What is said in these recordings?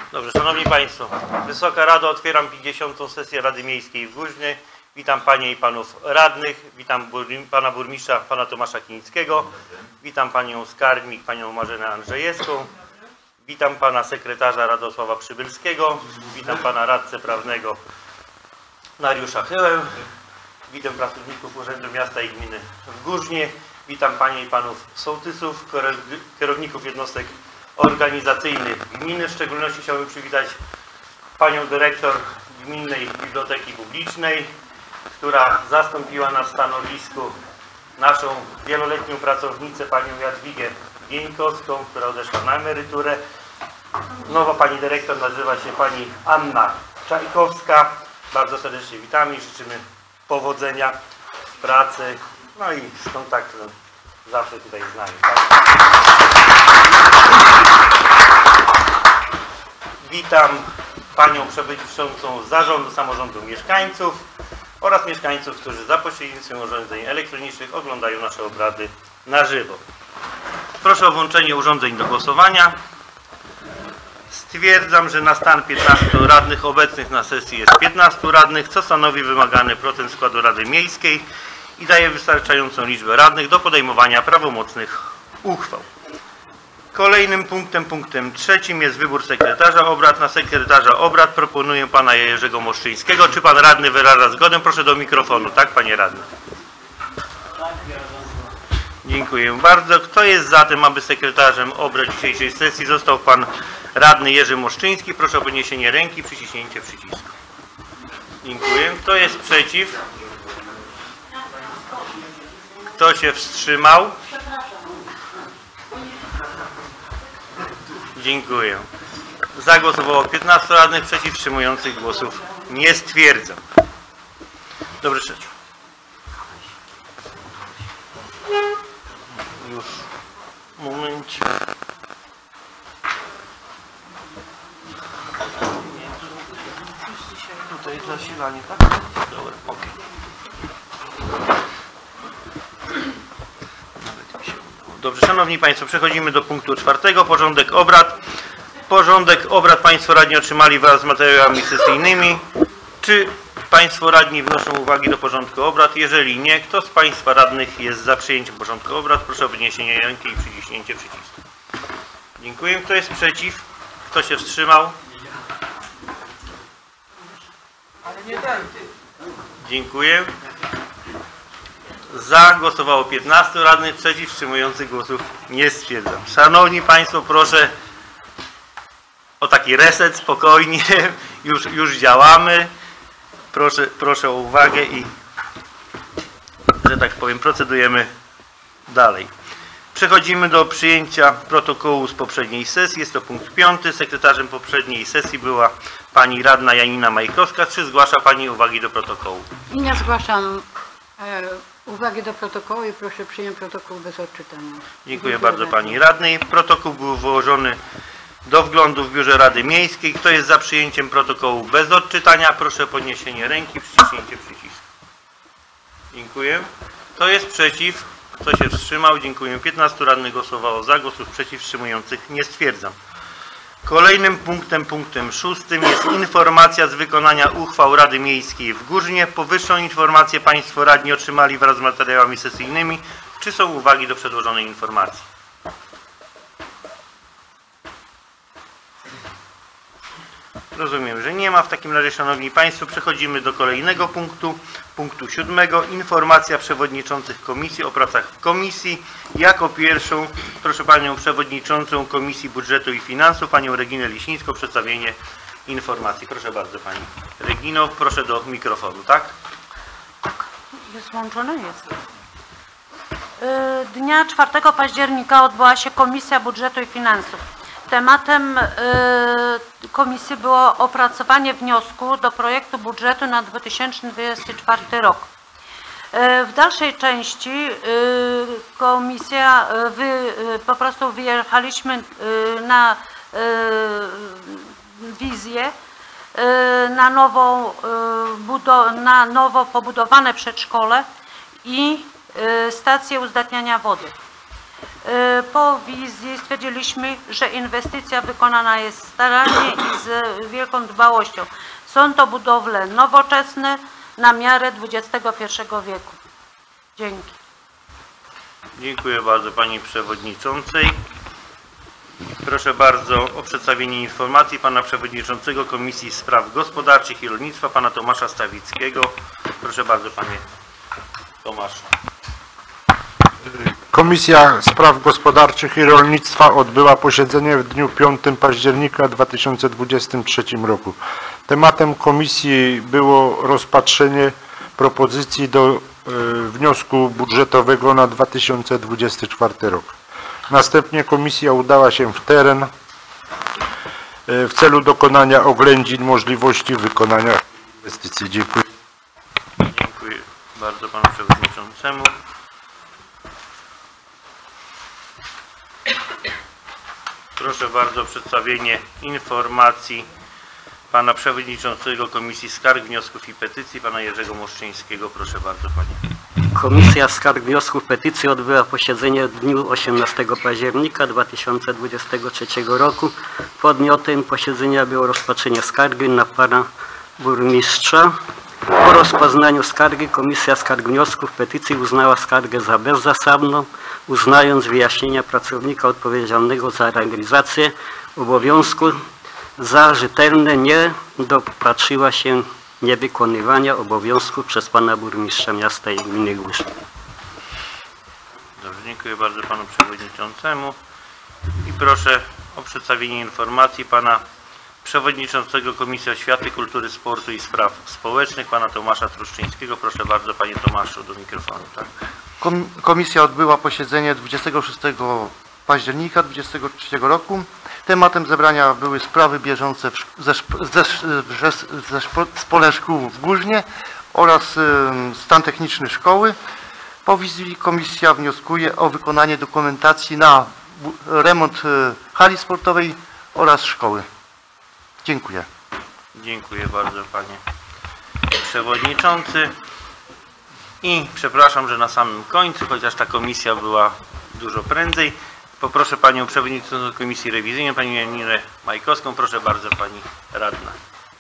Dobrze, Szanowni Państwo, Wysoka Rado, otwieram 50. sesję Rady Miejskiej w Górznie. Witam Panie i Panów Radnych, witam Pana Burmistrza, Pana Tomasza Kinickiego, witam Panią Skarbnik, Panią Marzenę Andrzejewską, witam Pana Sekretarza Radosława Przybylskiego, witam Pana Radcę Prawnego Dariusza Chyłę, witam pracowników Urzędu Miasta i Gminy w Górznie, witam Panie i Panów Sołtysów, kierowników jednostek organizacyjnych gminy. W szczególności chciałbym przywitać Panią Dyrektor Gminnej Biblioteki Publicznej, która zastąpiła na stanowisku naszą wieloletnią pracownicę, Panią Jadwigę Gieńkowską, która odeszła na emeryturę. Nowa Pani Dyrektor nazywa się Pani Anna Czajkowska. Bardzo serdecznie witamy i życzymy powodzenia w pracy, no i z kontaktem zawsze tutaj z nami. Tak? Witam Panią Przewodniczącą Zarządu Samorządu Mieszkańców oraz mieszkańców, którzy za pośrednictwem urządzeń elektronicznych oglądają nasze obrady na żywo. Proszę o włączenie urządzeń do głosowania. Stwierdzam, że na stan 15 radnych obecnych na sesji jest 15 radnych, co stanowi wymagany procent składu Rady Miejskiej i daje wystarczającą liczbę radnych do podejmowania prawomocnych uchwał. Kolejnym punktem trzecim jest wybór sekretarza obrad. Na sekretarza obrad proponuję Pana Jerzego Moszczyńskiego. Czy Pan Radny wyraża zgodę? Proszę do mikrofonu. Tak, Panie Radny? Dziękuję bardzo. Kto jest za tym, aby sekretarzem obrad dzisiejszej sesji został Pan Radny Jerzy Moszczyński? Proszę o podniesienie ręki, przyciśnięcie przycisku. Dziękuję. Kto jest przeciw? Kto się wstrzymał? Dziękuję. Za głosowało 15 radnych, przeciw wstrzymujących głosów nie stwierdzam. Dobrze. Już. Momencie. Tutaj zasilanie, tak? Dobra, ok. Dobrze, Szanowni Państwo, przechodzimy do punktu 4. Porządek obrad. Porządek obrad Państwo radni otrzymali wraz z materiałami sesyjnymi. Czy Państwo radni wnoszą uwagi do porządku obrad? Jeżeli nie, kto z Państwa radnych jest za przyjęciem porządku obrad? Proszę o podniesienie ręki i przyciśnięcie przycisku. Dziękuję. Kto jest przeciw? Kto się wstrzymał? Dziękuję. Za głosowało 15 radnych, przeciw wstrzymujących głosów nie stwierdzam. Szanowni Państwo, proszę o taki reset, spokojnie, już działamy. Proszę o uwagę i, że tak powiem, procedujemy dalej. Przechodzimy do przyjęcia protokołu z poprzedniej sesji. Jest to punkt 5. Sekretarzem poprzedniej sesji była Pani Radna Janina Majkowska. Czy zgłasza Pani uwagi do protokołu? Nie zgłaszam uwagi do protokołu i proszę przyjąć protokół bez odczytania. Dziękuję bardzo Pani Radnej. Protokół był wyłożony do wglądu w Biurze Rady Miejskiej. Kto jest za przyjęciem protokołu bez odczytania? Proszę o podniesienie ręki, przyciśnięcie przycisku. Dziękuję. Kto jest przeciw? Kto się wstrzymał? Dziękuję. 15 radnych głosowało za, głosów przeciw wstrzymujących nie stwierdzam. Kolejnym punktem 6 jest informacja z wykonania uchwał Rady Miejskiej w Górznie. Powyższą informację Państwo radni otrzymali wraz z materiałami sesyjnymi. Czy są uwagi do przedłożonej informacji? Rozumiem, że nie ma. W takim razie, Szanowni Państwo, przechodzimy do kolejnego punktu 7. Informacja przewodniczących komisji o pracach w komisji. Jako pierwszą proszę Panią Przewodniczącą Komisji Budżetu i Finansów, Panią Reginę Liśnicką, o przedstawienie informacji. Proszę bardzo Pani Regino, proszę do mikrofonu, tak? Jest włączony? Jest. Dnia 4 października odbyła się Komisja Budżetu i Finansów. Tematem komisji było opracowanie wniosku do projektu budżetu na 2024 rok. W dalszej części komisja, po prostu wyjechaliśmy na wizję, na nowo pobudowane przedszkole i stację uzdatniania wody. Po wizji stwierdziliśmy, że inwestycja wykonana jest starannie i z wielką dbałością. Są to budowle nowoczesne na miarę XXI wieku. Dzięki. Dziękuję bardzo pani przewodniczącej. Proszę bardzo o przedstawienie informacji pana przewodniczącego Komisji Spraw Gospodarczych i Rolnictwa, pana Tomasza Stawickiego. Proszę bardzo, panie Tomaszu. Komisja Spraw Gospodarczych i Rolnictwa odbyła posiedzenie w dniu 5 października 2023 roku. Tematem komisji było rozpatrzenie propozycji do wniosku budżetowego na 2024 rok. Następnie komisja udała się w teren w celu dokonania oględzin możliwości wykonania inwestycji. Dziękuję. Dziękuję bardzo panu przewodniczącemu. Proszę bardzo o przedstawienie informacji pana przewodniczącego Komisji Skarg, Wniosków i Petycji, pana Jerzego Moszczyńskiego. Proszę bardzo, panie. Komisja Skarg, Wniosków, Petycji odbyła posiedzenie w dniu 18 października 2023 roku. Podmiotem posiedzenia było rozpatrzenie skargi na pana burmistrza. Po rozpoznaniu skargi Komisja Skarg, Wniosków, Petycji uznała skargę za bezzasadną, uznając wyjaśnienia pracownika odpowiedzialnego za realizację obowiązku za rzetelne, nie dopatrzyła się niewykonywania obowiązków przez pana burmistrza miasta i gminy Górzno. Dobrze, dziękuję bardzo panu przewodniczącemu i proszę o przedstawienie informacji pana przewodniczącego Komisji Oświaty, Kultury, Sportu i Spraw Społecznych, pana Tomasza Truszczyńskiego. Proszę bardzo, panie Tomaszu, do mikrofonu. Tak. Komisja odbyła posiedzenie 26 października 2023 roku. Tematem zebrania były sprawy bieżące z polem szkół w Górznie oraz stan techniczny szkoły. Po wizji komisja wnioskuje o wykonanie dokumentacji na remont hali sportowej oraz szkoły. Dziękuję. Dziękuję bardzo, panie przewodniczący. I przepraszam, że na samym końcu, chociaż ta komisja była dużo prędzej, poproszę panią przewodniczącą Komisji Rewizyjnej, panią Janinę Majkowską. Proszę bardzo, pani radna.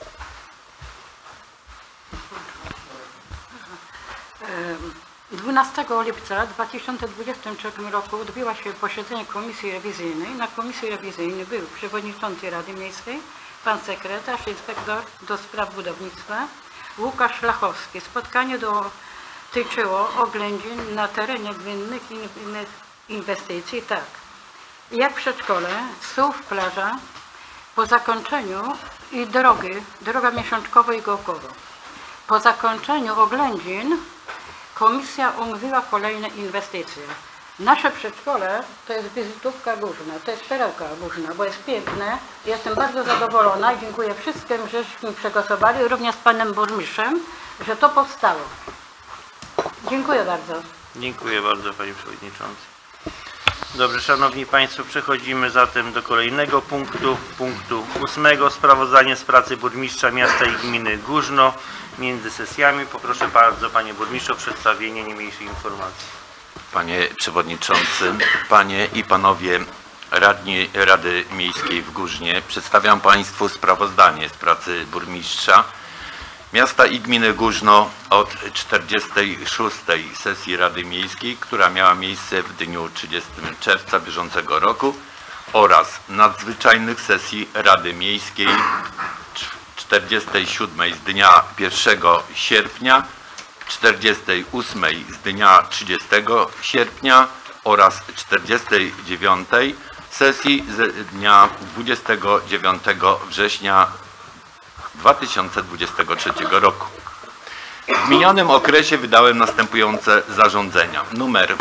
E, 12 lipca 2023 roku odbyło się posiedzenie Komisji Rewizyjnej. Na Komisji Rewizyjnej był przewodniczący Rady Miejskiej, pan sekretarz, inspektor do spraw budownictwa Łukasz Lachowski. Spotkanie dotyczyło oględzin na terenie gminnych inwestycji, tak jak przedszkole, SUW, plaża, po zakończeniu i droga miesiączkowa i Gołkowo. Po zakończeniu oględzin komisja omówiła kolejne inwestycje. Nasze przedszkole to jest wizytówka Górzna, to jest perełka Górzna, bo jest piękne. Jestem bardzo zadowolona i dziękuję wszystkim, żeśmy przegłosowali, również z panem burmistrzem, że to powstało. Dziękuję bardzo. Dziękuję bardzo, panie przewodniczący. Dobrze, szanowni państwo, przechodzimy zatem do kolejnego punktu 8. Sprawozdanie z pracy burmistrza miasta i gminy Górzno między sesjami. Poproszę bardzo, panie burmistrzu, o przedstawienie niniejszej informacji. Panie przewodniczący, panie i panowie radni Rady Miejskiej w Górznie, przedstawiam państwu sprawozdanie z pracy burmistrza miasta i gminy Górzno od 46. sesji Rady Miejskiej, która miała miejsce w dniu 30 czerwca bieżącego roku, oraz nadzwyczajnych sesji Rady Miejskiej 47 z dnia 1 sierpnia, 48 z dnia 30 sierpnia oraz 49 sesji z dnia 29 września 2023 roku. W minionym okresie wydałem następujące zarządzenia. Numer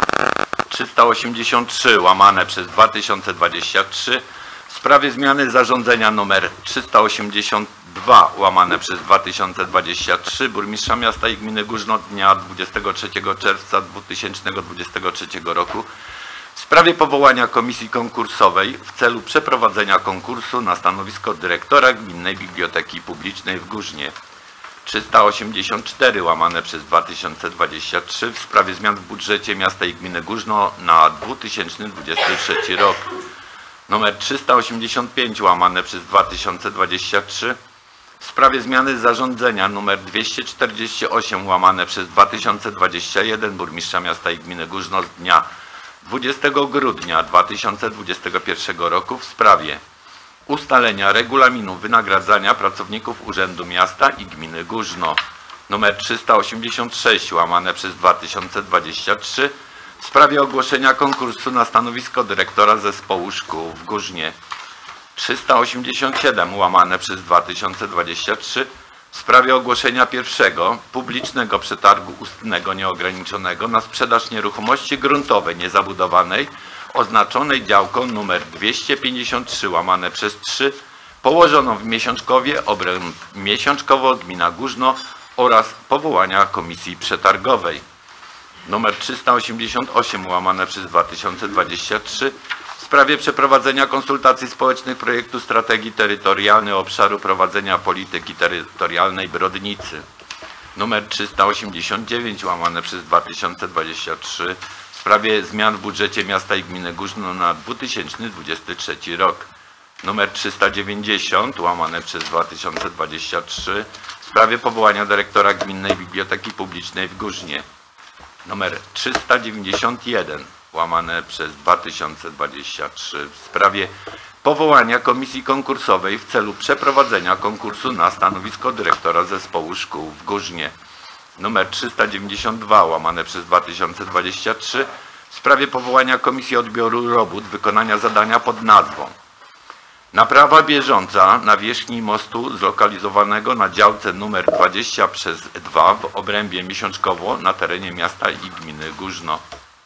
383 łamane przez 2023 w sprawie zmiany zarządzenia nr 382 łamane przez 2023 burmistrza miasta i gminy Górzno dnia 23 czerwca 2023 roku w sprawie powołania komisji konkursowej w celu przeprowadzenia konkursu na stanowisko dyrektora Gminnej Biblioteki Publicznej w Górznie. 384 łamane przez 2023 w sprawie zmian w budżecie miasta i gminy Górzno na 2023 rok. Numer 385 łamane przez 2023 w sprawie zmiany zarządzenia nr 248 łamane przez 2021 burmistrza miasta i gminy Górzno z dnia 20 grudnia 2021 roku w sprawie ustalenia regulaminu wynagradzania pracowników Urzędu Miasta i Gminy Górzno nr 386 łamane przez 2023 w sprawie ogłoszenia konkursu na stanowisko dyrektora zespołu szkół w Górznie. 387 łamane przez 2023 w sprawie ogłoszenia pierwszego publicznego przetargu ustnego nieograniczonego na sprzedaż nieruchomości gruntowej niezabudowanej oznaczonej działką nr 253 łamane przez 3 położoną w Miesiączkowie, obręb Miesiączkowo, gmina Górzno oraz powołania komisji przetargowej. Numer 388 łamane przez 2023 w sprawie przeprowadzenia konsultacji społecznych projektu strategii terytorialnej obszaru prowadzenia polityki terytorialnej Brodnicy. Numer 389 łamane przez 2023 w sprawie zmian w budżecie miasta i gminy Górzno na 2023 rok. Numer 390 łamane przez 2023 w sprawie powołania dyrektora Gminnej Biblioteki Publicznej w Górznie. Numer 391 łamane przez 2023 w sprawie powołania komisji konkursowej w celu przeprowadzenia konkursu na stanowisko dyrektora zespołu szkół w Górznie. Numer 392 łamane przez 2023 w sprawie powołania komisji odbioru robót wykonania zadania pod nazwą naprawa bieżąca nawierzchni mostu zlokalizowanego na działce nr 20/2 w obrębie Miesiączkowo na terenie miasta i gminy Górzno.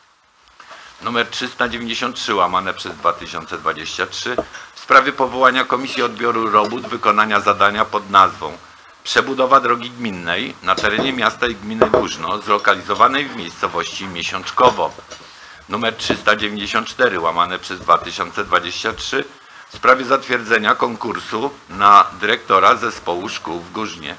Numer 393 łamane przez 2023 w sprawie powołania komisji odbioru robót wykonania zadania pod nazwą przebudowa drogi gminnej na terenie miasta i gminy Górzno zlokalizowanej w miejscowości Miesiączkowo. Numer 394 łamane przez 2023 w sprawie zatwierdzenia konkursu na dyrektora zespołu szkół w Górznie.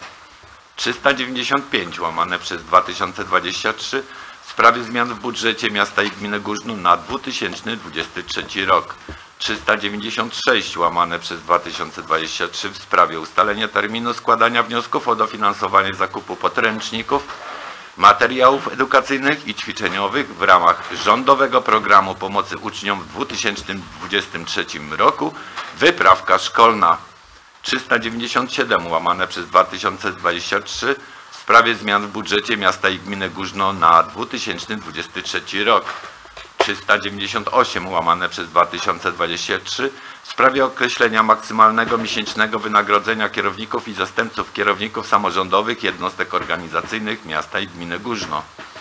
395 łamane przez 2023 w sprawie zmian w budżecie miasta i gminy Górzno na 2023 rok. 396 łamane przez 2023 w sprawie ustalenia terminu składania wniosków o dofinansowanie zakupu podręczników, materiałów edukacyjnych i ćwiczeniowych w ramach rządowego programu pomocy uczniom w 2023 roku wyprawka szkolna. 397 łamane przez 2023 w sprawie zmian w budżecie miasta i gminy Górzno na 2023 rok. 398 łamane przez 2023 w sprawie określenia maksymalnego miesięcznego wynagrodzenia kierowników i zastępców kierowników samorządowych jednostek organizacyjnych miasta i gminy Górzno.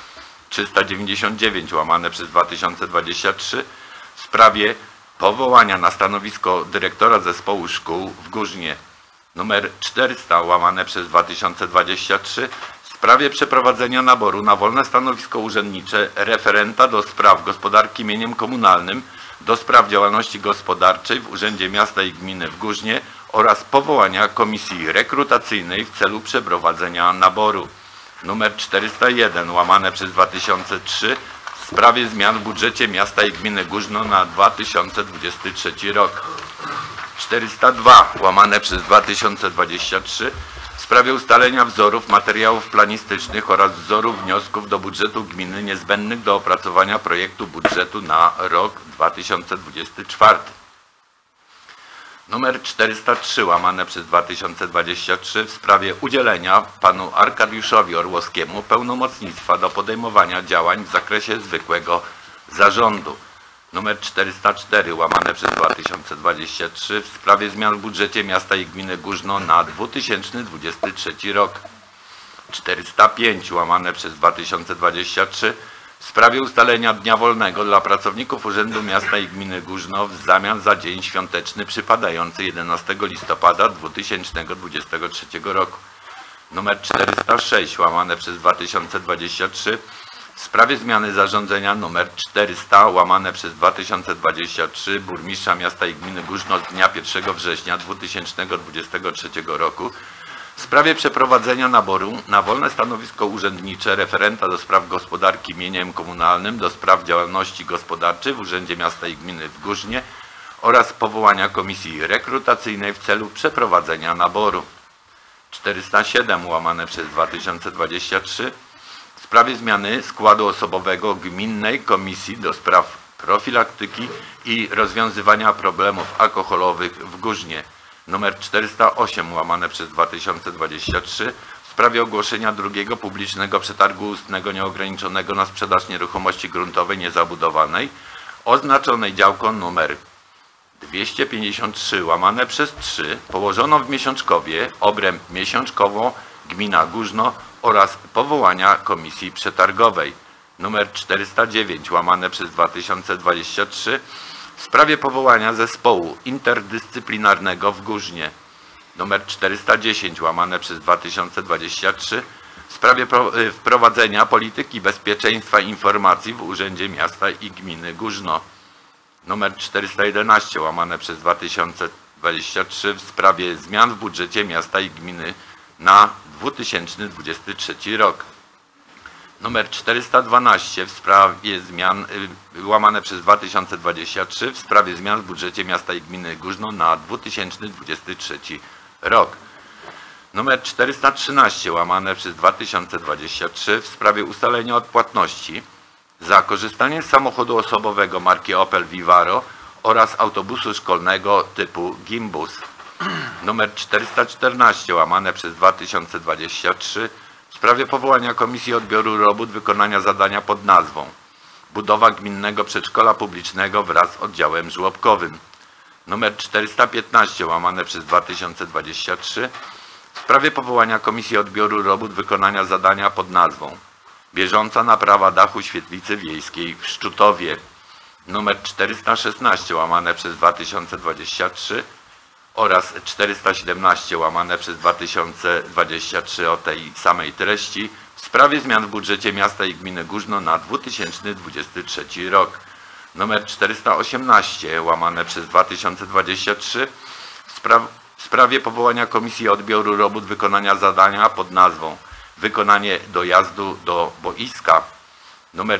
399 łamane przez 2023 w sprawie powołania na stanowisko dyrektora zespołu szkół w Górznie. Numer 400 łamane przez 2023 w sprawie przeprowadzenia naboru na wolne stanowisko urzędnicze referenta do spraw gospodarki mieniem komunalnym, do spraw działalności gospodarczej w Urzędzie Miasta i Gminy w Górznie oraz powołania komisji rekrutacyjnej w celu przeprowadzenia naboru. Numer 401 łamane przez 2003 w sprawie zmian w budżecie miasta i gminy Górzno na 2023 rok. 402 łamane przez 2023 w sprawie ustalenia wzorów materiałów planistycznych oraz wzorów wniosków do budżetu gminy niezbędnych do opracowania projektu budżetu na rok 2024. Numer 403 łamane przez 2023 w sprawie udzielenia panu Arkadiuszowi Orłowskiemu pełnomocnictwa do podejmowania działań w zakresie zwykłego zarządu. Numer 404 łamane przez 2023 w sprawie zmian w budżecie miasta i gminy Górzno na 2023 rok. 405 łamane przez 2023 w sprawie ustalenia dnia wolnego dla pracowników Urzędu Miasta i Gminy Górzno w zamian za dzień świąteczny przypadający 11 listopada 2023 roku. Numer 406 łamane przez 2023 w sprawie zmiany zarządzenia nr 400 łamane przez 2023 burmistrza miasta i gminy Górzno z dnia 1 września 2023 roku w sprawie przeprowadzenia naboru na wolne stanowisko urzędnicze referenta do spraw gospodarki mieniem komunalnym, do spraw działalności gospodarczej w Urzędzie Miasta i Gminy w Górznie oraz powołania komisji rekrutacyjnej w celu przeprowadzenia naboru. 407/2023 w sprawie zmiany składu osobowego Gminnej Komisji do Spraw Profilaktyki i Rozwiązywania Problemów Alkoholowych w Górznie. Nr 408/2023 w sprawie ogłoszenia drugiego publicznego przetargu ustnego nieograniczonego na sprzedaż nieruchomości gruntowej niezabudowanej oznaczonej działką nr 253/3 położoną w Miesiączkowie, obręb Miesiączkowo, gmina Górzno oraz powołania komisji przetargowej. Nr 409/2023 w sprawie powołania zespołu interdyscyplinarnego w Górznie. Nr 410/2023 w sprawie wprowadzenia polityki bezpieczeństwa informacji w Urzędzie Miasta i Gminy Górzno. Nr 411/2023 w sprawie zmian w budżecie miasta i gminy na 2023 rok. Nr 412 w sprawie zmian /2023 w sprawie zmian w budżecie miasta i gminy Górzno na 2023 rok. Nr 413/2023 w sprawie ustalenia odpłatności za korzystanie z samochodu osobowego marki Opel Vivaro oraz autobusu szkolnego typu Gimbus. Nr 414/2023 w sprawie powołania Komisji Odbioru Robót wykonania zadania pod nazwą Budowa Gminnego Przedszkola Publicznego wraz z oddziałem żłobkowym. Nr 415/2023 w sprawie powołania Komisji Odbioru Robót wykonania zadania pod nazwą Bieżąca naprawa dachu świetlicy wiejskiej w Szczutowie. Nr 416/2023 oraz 417/2023 o tej samej treści w sprawie zmian w budżecie miasta i gminy Górzno na 2023 rok. Nr 418/2023 w sprawie powołania Komisji Odbioru Robót wykonania zadania pod nazwą Wykonanie dojazdu do boiska. Nr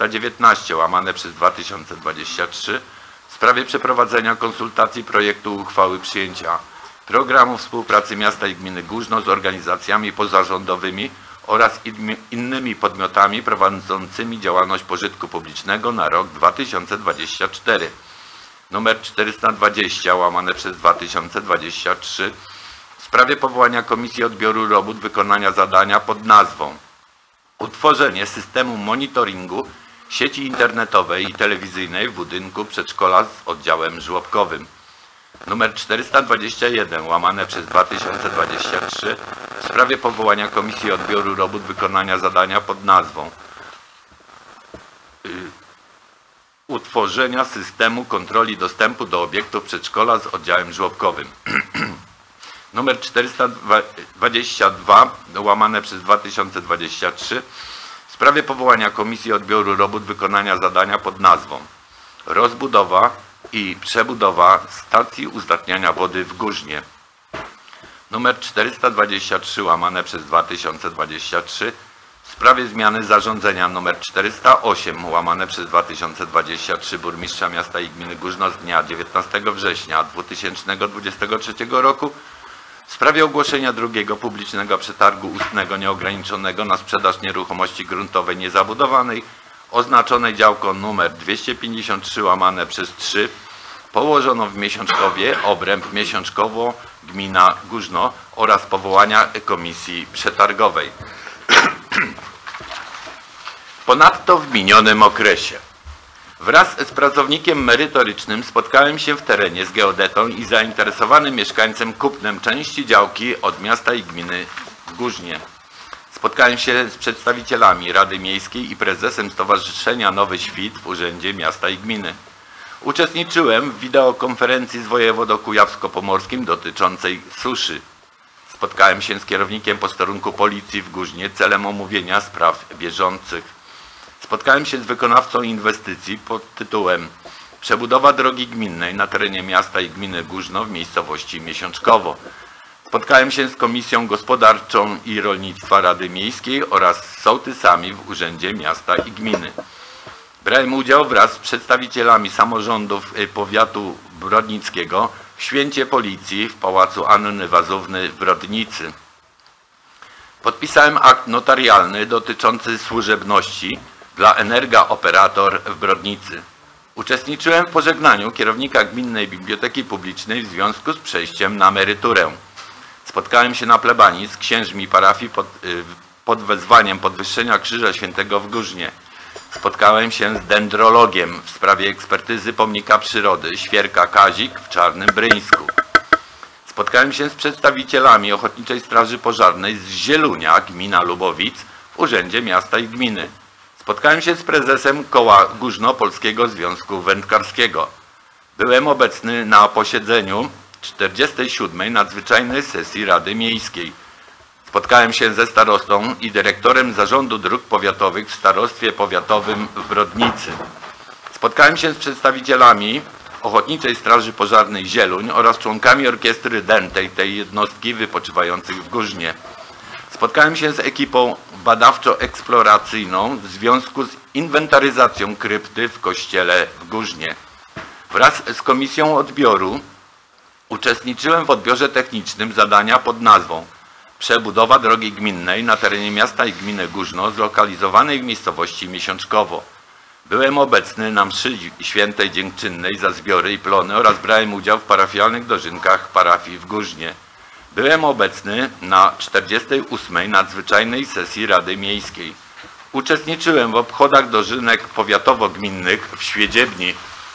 419/2023 w sprawie przeprowadzenia konsultacji projektu uchwały przyjęcia programu współpracy miasta i gminy Górzno z organizacjami pozarządowymi oraz innymi podmiotami prowadzącymi działalność pożytku publicznego na rok 2024. Nr 420/2023 w sprawie powołania Komisji Odbioru Robót wykonania zadania pod nazwą Utworzenie systemu monitoringu sieci internetowej i telewizyjnej w budynku przedszkola z oddziałem żłobkowym. Nr 421/2023 w sprawie powołania Komisji Odbioru Robót wykonania zadania pod nazwą Utworzenia systemu kontroli dostępu do obiektów przedszkola z oddziałem żłobkowym. Nr 422/2023 w sprawie powołania Komisji Odbioru Robót wykonania zadania pod nazwą Rozbudowa i przebudowa stacji uzdatniania wody w Górznie. Nr 423/2023 w sprawie zmiany zarządzenia nr 408/2023 burmistrza miasta i gminy Górzno z dnia 19 września 2023 roku w sprawie ogłoszenia drugiego publicznego przetargu ustnego nieograniczonego na sprzedaż nieruchomości gruntowej niezabudowanej oznaczonej działką nr 253/3 położoną w Miesiączkowie, obręb Miesiączkowo, gmina Górzno oraz powołania komisji przetargowej. Ponadto w minionym okresie wraz z pracownikiem merytorycznym spotkałem się w terenie z geodetą i zainteresowanym mieszkańcem kupnem części działki od miasta i gminy w Górznie. Spotkałem się z przedstawicielami Rady Miejskiej i prezesem Stowarzyszenia Nowy Świt w Urzędzie Miasta i Gminy. Uczestniczyłem w wideokonferencji z wojewodą kujawsko-pomorskim dotyczącej suszy. Spotkałem się z kierownikiem posterunku policji w Górznie celem omówienia spraw bieżących. Spotkałem się z wykonawcą inwestycji pod tytułem Przebudowa drogi gminnej na terenie miasta i gminy Górzno w miejscowości Miesiączkowo. Spotkałem się z Komisją Gospodarczą i Rolnictwa Rady Miejskiej oraz sołtysami w Urzędzie Miasta i Gminy. Brałem udział wraz z przedstawicielami samorządów powiatu brodnickiego w święcie policji w Pałacu Anny Wazówny w Brodnicy. Podpisałem akt notarialny dotyczący służebności dla Energa Operator w Brodnicy. Uczestniczyłem w pożegnaniu kierownika Gminnej Biblioteki Publicznej w związku z przejściem na emeryturę. Spotkałem się na plebanii z księżmi parafii pod wezwaniem podwyższenia Krzyża Świętego w Górznie. Spotkałem się z dendrologiem w sprawie ekspertyzy pomnika przyrody Świerka Kazik w Czarnym Bryńsku. Spotkałem się z przedstawicielami Ochotniczej Straży Pożarnej z Zielunia, gmina Lubowic, w Urzędzie Miasta i Gminy. Spotkałem się z prezesem Koła Górzno-Polskiego Związku Wędkarskiego. Byłem obecny na posiedzeniu 47. nadzwyczajnej sesji Rady Miejskiej. Spotkałem się ze starostą i dyrektorem Zarządu Dróg Powiatowych w Starostwie Powiatowym w Brodnicy. Spotkałem się z przedstawicielami Ochotniczej Straży Pożarnej Zieluń oraz członkami orkiestry dętej tej jednostki wypoczywających w Górznie. Spotkałem się z ekipą badawczo-eksploracyjną w związku z inwentaryzacją krypty w kościele w Górznie. Wraz z Komisją Odbioru uczestniczyłem w odbiorze technicznym zadania pod nazwą Przebudowa drogi gminnej na terenie miasta i gminy Górzno zlokalizowanej w miejscowości Miesiączkowo. Byłem obecny na mszy świętej dziękczynnej za zbiory i plony oraz brałem udział w parafialnych dożynkach parafii w Górznie. Byłem obecny na 48. nadzwyczajnej sesji Rady Miejskiej. Uczestniczyłem w obchodach dożynek powiatowo-gminnych w Świedziebni.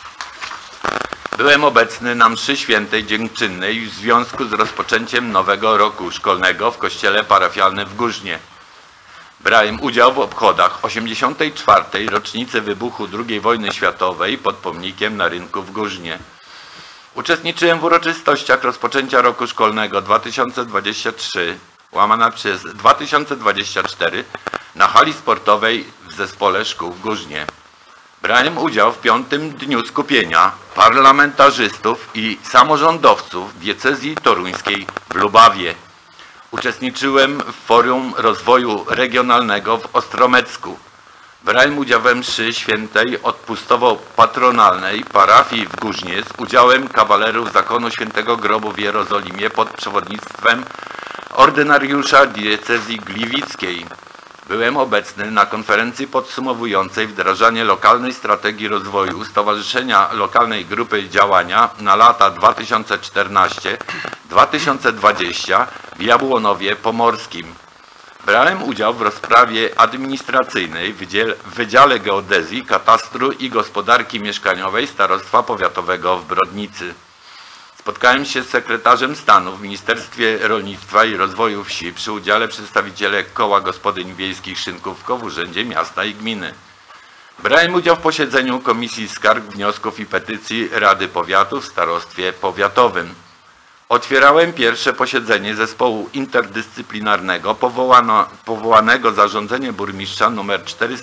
Byłem obecny na mszy świętej dziękczynnej w związku z rozpoczęciem nowego roku szkolnego w kościele parafialnym w Górznie. Brałem udział w obchodach 84. rocznicy wybuchu II wojny światowej pod pomnikiem na rynku w Górznie. Uczestniczyłem w uroczystościach rozpoczęcia roku szkolnego 2023/2024 na hali sportowej w Zespole Szkół w Górznie. Brałem udział w 5. dniu skupienia parlamentarzystów i samorządowców diecezji toruńskiej w Lubawie. Uczestniczyłem w Forum Rozwoju Regionalnego w Ostromecku. Brałem udział we mszy świętej odpustowo-patronalnej parafii w Górznie z udziałem kawalerów Zakonu Świętego Grobu w Jerozolimie pod przewodnictwem ordynariusza diecezji gliwickiej. Byłem obecny na konferencji podsumowującej wdrażanie lokalnej strategii rozwoju Stowarzyszenia Lokalnej Grupy Działania na lata 2014-2020 w Jabłonowie Pomorskim. Brałem udział w rozprawie administracyjnej w Wydziale Geodezji, Katastru i Gospodarki Mieszkaniowej Starostwa Powiatowego w Brodnicy. Spotkałem się z sekretarzem stanu w Ministerstwie Rolnictwa i Rozwoju Wsi przy udziale przedstawicieli Koła Gospodyń Wiejskich Szynkówko w Urzędzie Miasta i Gminy. Brałem udział w posiedzeniu Komisji Skarg, Wniosków i Petycji Rady Powiatu w Starostwie Powiatowym. Otwierałem pierwsze posiedzenie zespołu interdyscyplinarnego powołanego zarządzeniem burmistrza nr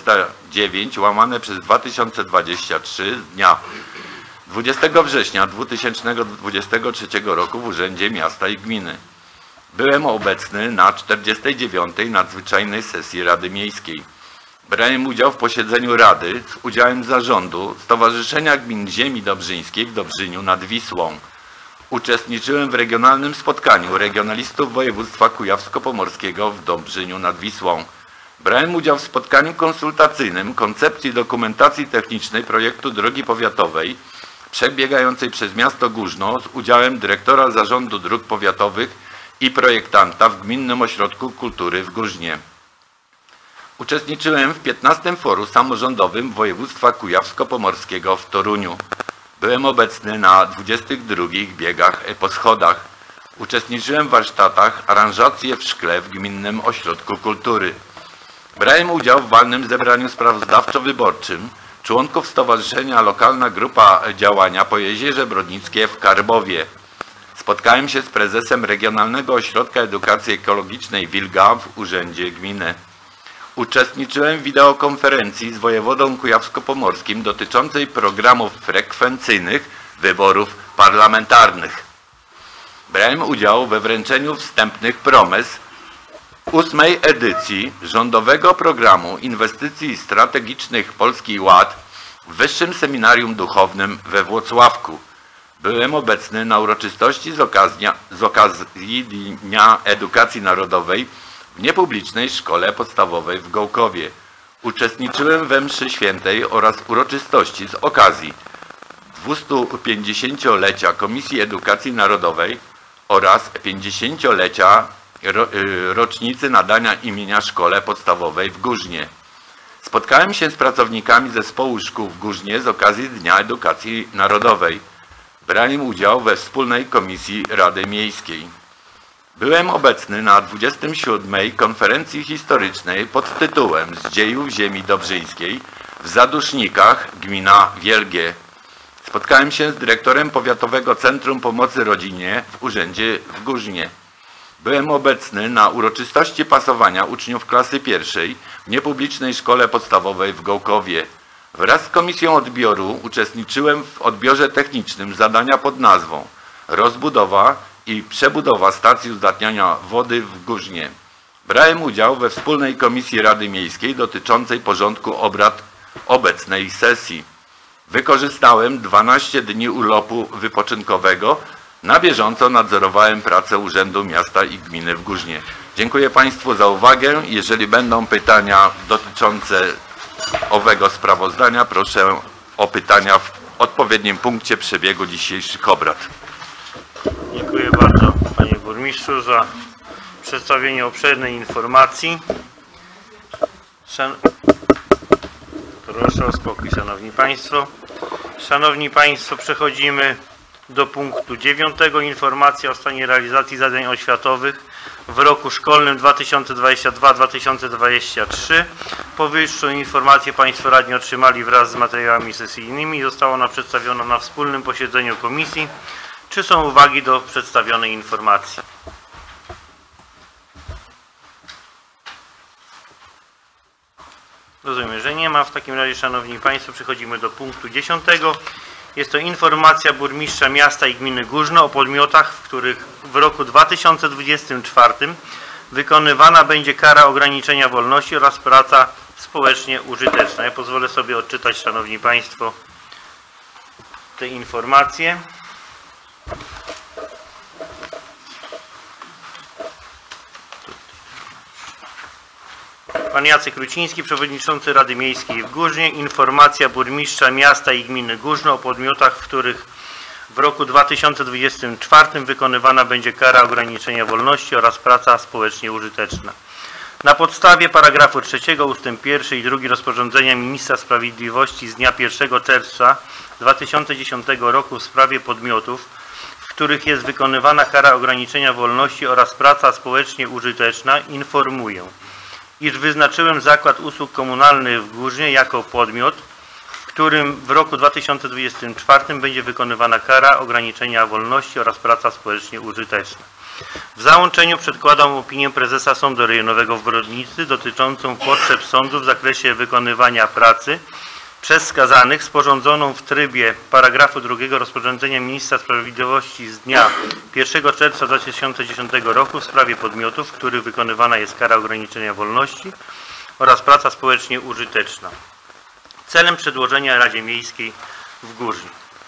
409/2023 z dnia 20 września 2023 roku w Urzędzie Miasta i Gminy. Byłem obecny na 49. nadzwyczajnej sesji Rady Miejskiej. Brałem udział w posiedzeniu Rady z udziałem zarządu Stowarzyszenia Gmin Ziemi Dobrzyńskiej w Dobrzyniu nad Wisłą. Uczestniczyłem w regionalnym spotkaniu regionalistów województwa kujawsko-pomorskiego w Dobrzyniu nad Wisłą. Brałem udział w spotkaniu konsultacyjnym koncepcji dokumentacji technicznej projektu drogi powiatowej przebiegającej przez miasto Górzno z udziałem dyrektora Zarządu Dróg Powiatowych i projektanta w Gminnym Ośrodku Kultury w Górznie. Uczestniczyłem w 15. Forum Samorządowym Województwa Kujawsko-Pomorskiego w Toruniu. Byłem obecny na 22. biegach po schodach. Uczestniczyłem w warsztatach Aranżacje w szkle w Gminnym Ośrodku Kultury. Brałem udział w walnym zebraniu sprawozdawczo-wyborczym członków Stowarzyszenia Lokalna Grupa Działania po Jezierze Brodnickie w Karbowie. Spotkałem się z prezesem Regionalnego Ośrodka Edukacji Ekologicznej Wilga w Urzędzie Gminy. Uczestniczyłem w wideokonferencji z wojewodą kujawsko-pomorskim dotyczącej programów frekwencyjnych wyborów parlamentarnych. brałem udział we wręczeniu wstępnych promes 8. edycji rządowego programu inwestycji strategicznych Polski Ład w Wyższym Seminarium Duchownym we Włocławku. Byłem obecny na uroczystości z okazji Dnia Edukacji Narodowej w niepublicznej szkole podstawowej w Gołkowie. Uczestniczyłem we mszy świętej oraz uroczystości z okazji 250-lecia Komisji Edukacji Narodowej oraz 50-lecia rocznicy nadania imienia szkole podstawowej w Górznie. Spotkałem się z pracownikami zespołu szkół w Górznie z okazji Dnia Edukacji Narodowej. Brałem udział we wspólnej komisji Rady Miejskiej. Byłem obecny na 27. konferencji historycznej pod tytułem Z dziejów ziemi dobrzyńskiej w Zadusznikach, gmina Wielgie. Spotkałem się z dyrektorem Powiatowego Centrum Pomocy Rodzinie w urzędzie w Górznie. Byłem obecny na uroczystości pasowania uczniów klasy pierwszej w niepublicznej szkole podstawowej w Gołkowie. Wraz z komisją odbioru uczestniczyłem w odbiorze technicznym zadania pod nazwą Rozbudowa i przebudowa stacji uzdatniania wody w Górznie. Brałem udział we wspólnej komisji Rady Miejskiej dotyczącej porządku obrad obecnej sesji. Wykorzystałem 12 dni urlopu wypoczynkowego. Na bieżąco nadzorowałem pracę Urzędu Miasta i Gminy w Górznie. Dziękuję Państwu za uwagę. Jeżeli będą pytania dotyczące owego sprawozdania, proszę o pytania w odpowiednim punkcie przebiegu dzisiejszych obrad. Dziękuję bardzo Panie Burmistrzu za przedstawienie obszernej informacji. Proszę o spokój, Szanowni Państwo. Szanowni Państwo, przechodzimy do punktu 9. Informacja o stanie realizacji zadań oświatowych w roku szkolnym 2022-2023. Powyższą informację Państwo radni otrzymali wraz z materiałami sesyjnymi. Została ona przedstawiona na wspólnym posiedzeniu komisji. Czy są uwagi do przedstawionej informacji? Rozumiem, że nie ma. W takim razie, Szanowni Państwo, przechodzimy do punktu 10. Jest to informacja burmistrza miasta i gminy Górzno o podmiotach, w których w roku 2024 wykonywana będzie kara ograniczenia wolności oraz praca społecznie użyteczna. Ja pozwolę sobie odczytać, Szanowni Państwo, te informacje. Pan Jacek Ruciński, przewodniczący Rady Miejskiej w Górznie. Informacja burmistrza miasta i gminy Górzno o podmiotach, w których w roku 2024 wykonywana będzie kara ograniczenia wolności oraz praca społecznie użyteczna. Na podstawie paragrafu 3 ust. 1 i 2 rozporządzenia Ministra Sprawiedliwości z dnia 1 czerwca 2010 roku w sprawie podmiotów, w których jest wykonywana kara ograniczenia wolności oraz praca społecznie użyteczna, informuję, iż wyznaczyłem Zakład Usług Komunalnych w Górznie jako podmiot, w którym w roku 2024 będzie wykonywana kara ograniczenia wolności oraz praca społecznie użyteczna. W załączeniu przedkładam opinię prezesa Sądu Rejonowego w Brodnicy dotyczącą potrzeb sądu w zakresie wykonywania pracy przez skazanych, sporządzoną w trybie paragrafu 2 rozporządzenia Ministra Sprawiedliwości z dnia 1 czerwca 2010 roku w sprawie podmiotów, w których wykonywana jest kara ograniczenia wolności oraz praca społecznie użyteczna. Celem przedłożenia Radzie Miejskiej w Górznie.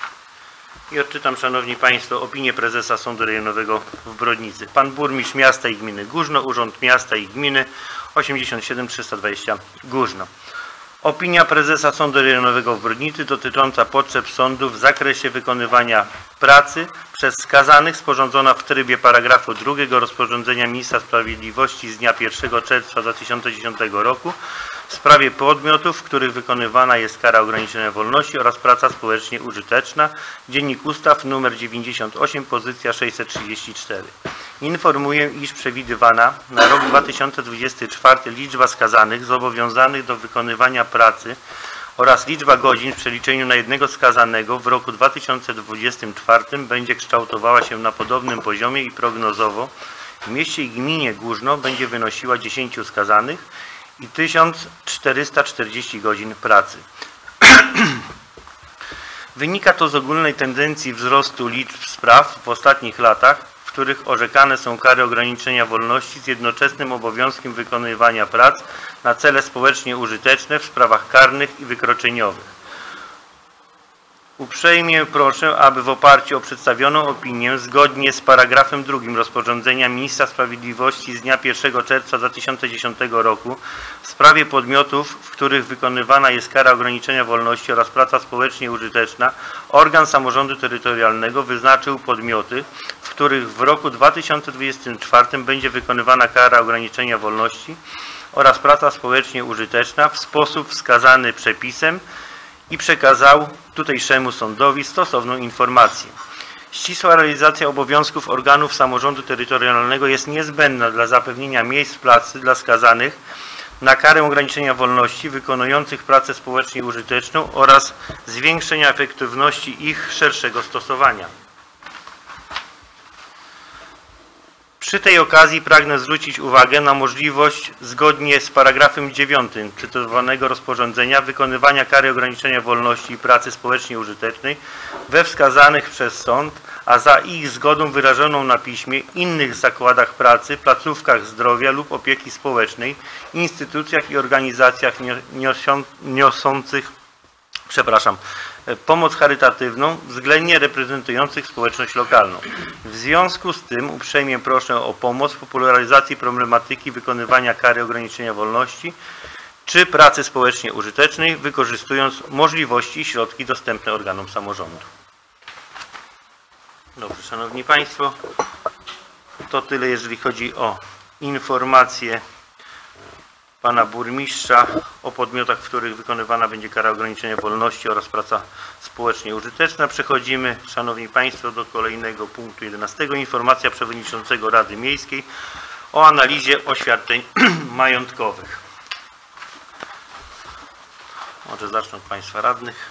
I odczytam, Szanowni Państwo, opinię prezesa Sądu Rejonowego w Brodnicy. Pan Burmistrz Miasta i Gminy Górzno, Urząd Miasta i Gminy 87 320 Górzno. Opinia prezesa Sądu Rejonowego w Brodnicy dotycząca potrzeb sądu w zakresie wykonywania pracy przez skazanych, sporządzona w trybie paragrafu 2 rozporządzenia Ministra Sprawiedliwości z dnia 1 czerwca 2010 roku w sprawie podmiotów, w których wykonywana jest kara ograniczenia wolności oraz praca społecznie użyteczna. Dziennik Ustaw nr 98, pozycja 634. Informuję, iż przewidywana na rok 2024 liczba skazanych zobowiązanych do wykonywania pracy oraz liczba godzin w przeliczeniu na jednego skazanego w roku 2024 będzie kształtowała się na podobnym poziomie i prognozowo w mieście i gminie Górzno będzie wynosiła 10 skazanych i 1440 godzin pracy. Wynika to z ogólnej tendencji wzrostu liczb spraw w ostatnich latach, w których orzekane są kary ograniczenia wolności z jednoczesnym obowiązkiem wykonywania prac na cele społecznie użyteczne w sprawach karnych i wykroczeniowych. Uprzejmie proszę, aby w oparciu o przedstawioną opinię, zgodnie z paragrafem 2 rozporządzenia Ministra Sprawiedliwości z dnia 1 czerwca 2010 roku w sprawie podmiotów, w których wykonywana jest kara ograniczenia wolności oraz praca społecznie użyteczna, organ samorządu terytorialnego wyznaczył podmioty, w których w roku 2024 będzie wykonywana kara ograniczenia wolności oraz praca społecznie użyteczna w sposób wskazany przepisem i przekazał tutejszemu sądowi stosowną informację. Ścisła realizacja obowiązków organów samorządu terytorialnego jest niezbędna dla zapewnienia miejsc pracy dla skazanych na karę ograniczenia wolności wykonujących pracę społecznie użyteczną oraz zwiększenia efektywności ich szerszego stosowania. Przy tej okazji pragnę zwrócić uwagę na możliwość, zgodnie z paragrafem 9 cytowanego rozporządzenia, wykonywania kary ograniczenia wolności i pracy społecznie użytecznej we wskazanych przez sąd, a za ich zgodą wyrażoną na piśmie, innych zakładach pracy, placówkach zdrowia lub opieki społecznej, instytucjach i organizacjach niosących pomoc charytatywną, względnie reprezentujących społeczność lokalną. W związku z tym uprzejmie proszę o pomoc w popularyzacji problematyki wykonywania kary ograniczenia wolności czy pracy społecznie użytecznej, wykorzystując możliwości i środki dostępne organom samorządu. Dobrze, Szanowni Państwo, to tyle, jeżeli chodzi o informacje Pana Burmistrza o podmiotach, w których wykonywana będzie kara ograniczenia wolności oraz praca społecznie użyteczna. Przechodzimy, Szanowni Państwo, do kolejnego punktu 11. Informacja Przewodniczącego Rady Miejskiej o analizie oświadczeń majątkowych. Może zacznę od Państwa radnych.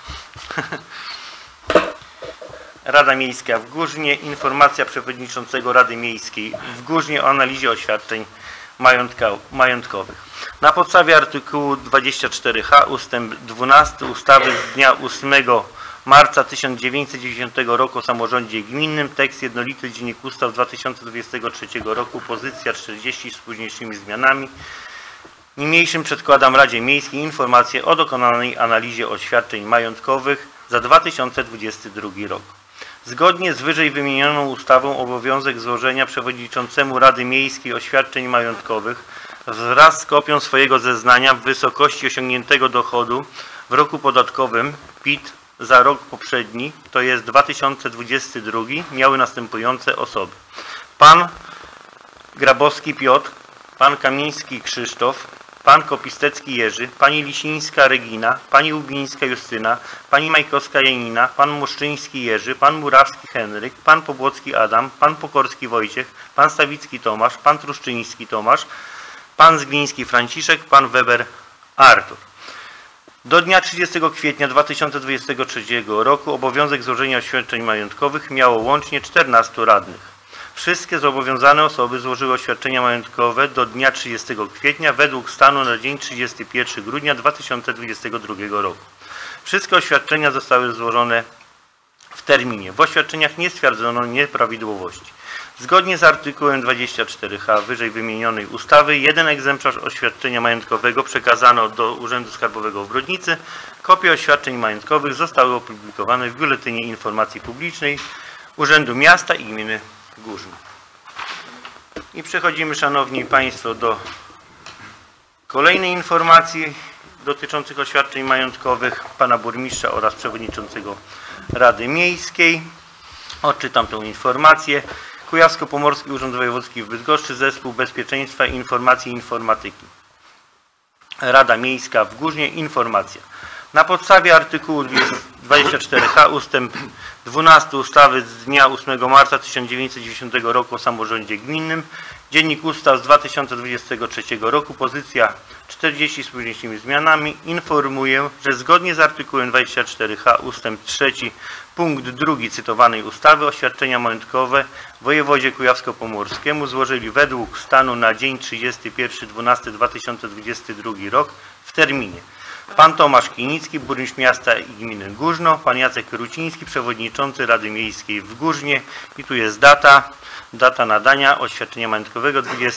Rada Miejska w Górznie. Informacja Przewodniczącego Rady Miejskiej w Górznie o analizie oświadczeń majątkowych. Na podstawie artykułu 24h ustęp 12 ustawy z dnia 8 marca 1990 roku o samorządzie gminnym, tekst jednolity Dziennik Ustaw 2023 roku, pozycja 40 z późniejszymi zmianami. Niniejszym przedkładam Radzie Miejskiej informację o dokonanej analizie oświadczeń majątkowych za 2022 rok. Zgodnie z wyżej wymienioną ustawą obowiązek złożenia przewodniczącemu Rady Miejskiej oświadczeń majątkowych wraz z kopią swojego zeznania w wysokości osiągniętego dochodu w roku podatkowym PIT za rok poprzedni, to jest 2022, miały następujące osoby: pan Grabowski Piotr, pan Kamiński Krzysztof, pan Kopistecki Jerzy, pani Lisińska Regina, pani Łubińska Justyna, pani Majkowska Janina, pan Muszczyński Jerzy, pan Murawski Henryk, pan Pobłocki Adam, pan Pokorski Wojciech, pan Stawicki Tomasz, pan Truszczyński Tomasz, pan Zgliński Franciszek, pan Weber Artur. Do dnia 30 kwietnia 2023 roku obowiązek złożenia oświadczeń majątkowych miało łącznie 14 radnych. Wszystkie zobowiązane osoby złożyły oświadczenia majątkowe do dnia 30 kwietnia według stanu na dzień 31 grudnia 2022 roku. Wszystkie oświadczenia zostały złożone w terminie. W oświadczeniach nie stwierdzono nieprawidłowości. Zgodnie z artykułem 24h wyżej wymienionej ustawy, jeden egzemplarz oświadczenia majątkowego przekazano do Urzędu Skarbowego w Brodnicy. Kopie oświadczeń majątkowych zostały opublikowane w Biuletynie Informacji Publicznej Urzędu Miasta i Gminy Górzno. I przechodzimy, Szanowni Państwo, do kolejnej informacji dotyczących oświadczeń majątkowych Pana Burmistrza oraz Przewodniczącego Rady Miejskiej. Odczytam tę informację. Kujawsko-Pomorski Urząd Wojewódzki w Bydgoszczy, Zespół Bezpieczeństwa Informacji i Informatyki. Rada Miejska w Górznie. Informacja. Na podstawie artykułu 24h ustęp 12 ustawy z dnia 8 marca 1990 roku o samorządzie gminnym, Dziennik Ustaw z 2023 roku, pozycja 40 z późniejszymi zmianami, informuję, że zgodnie z artykułem 24h ustęp 3 punkt 2 cytowanej ustawy oświadczenia majątkowe wojewodzie kujawsko-pomorskiemu złożyli według stanu na dzień 31.12.2022 rok w terminie. pan Tomasz Kinicki, burmistrz miasta i gminy Górzno, pan Jacek Ruciński, przewodniczący Rady Miejskiej w Górznie i tu jest data nadania oświadczenia majątkowego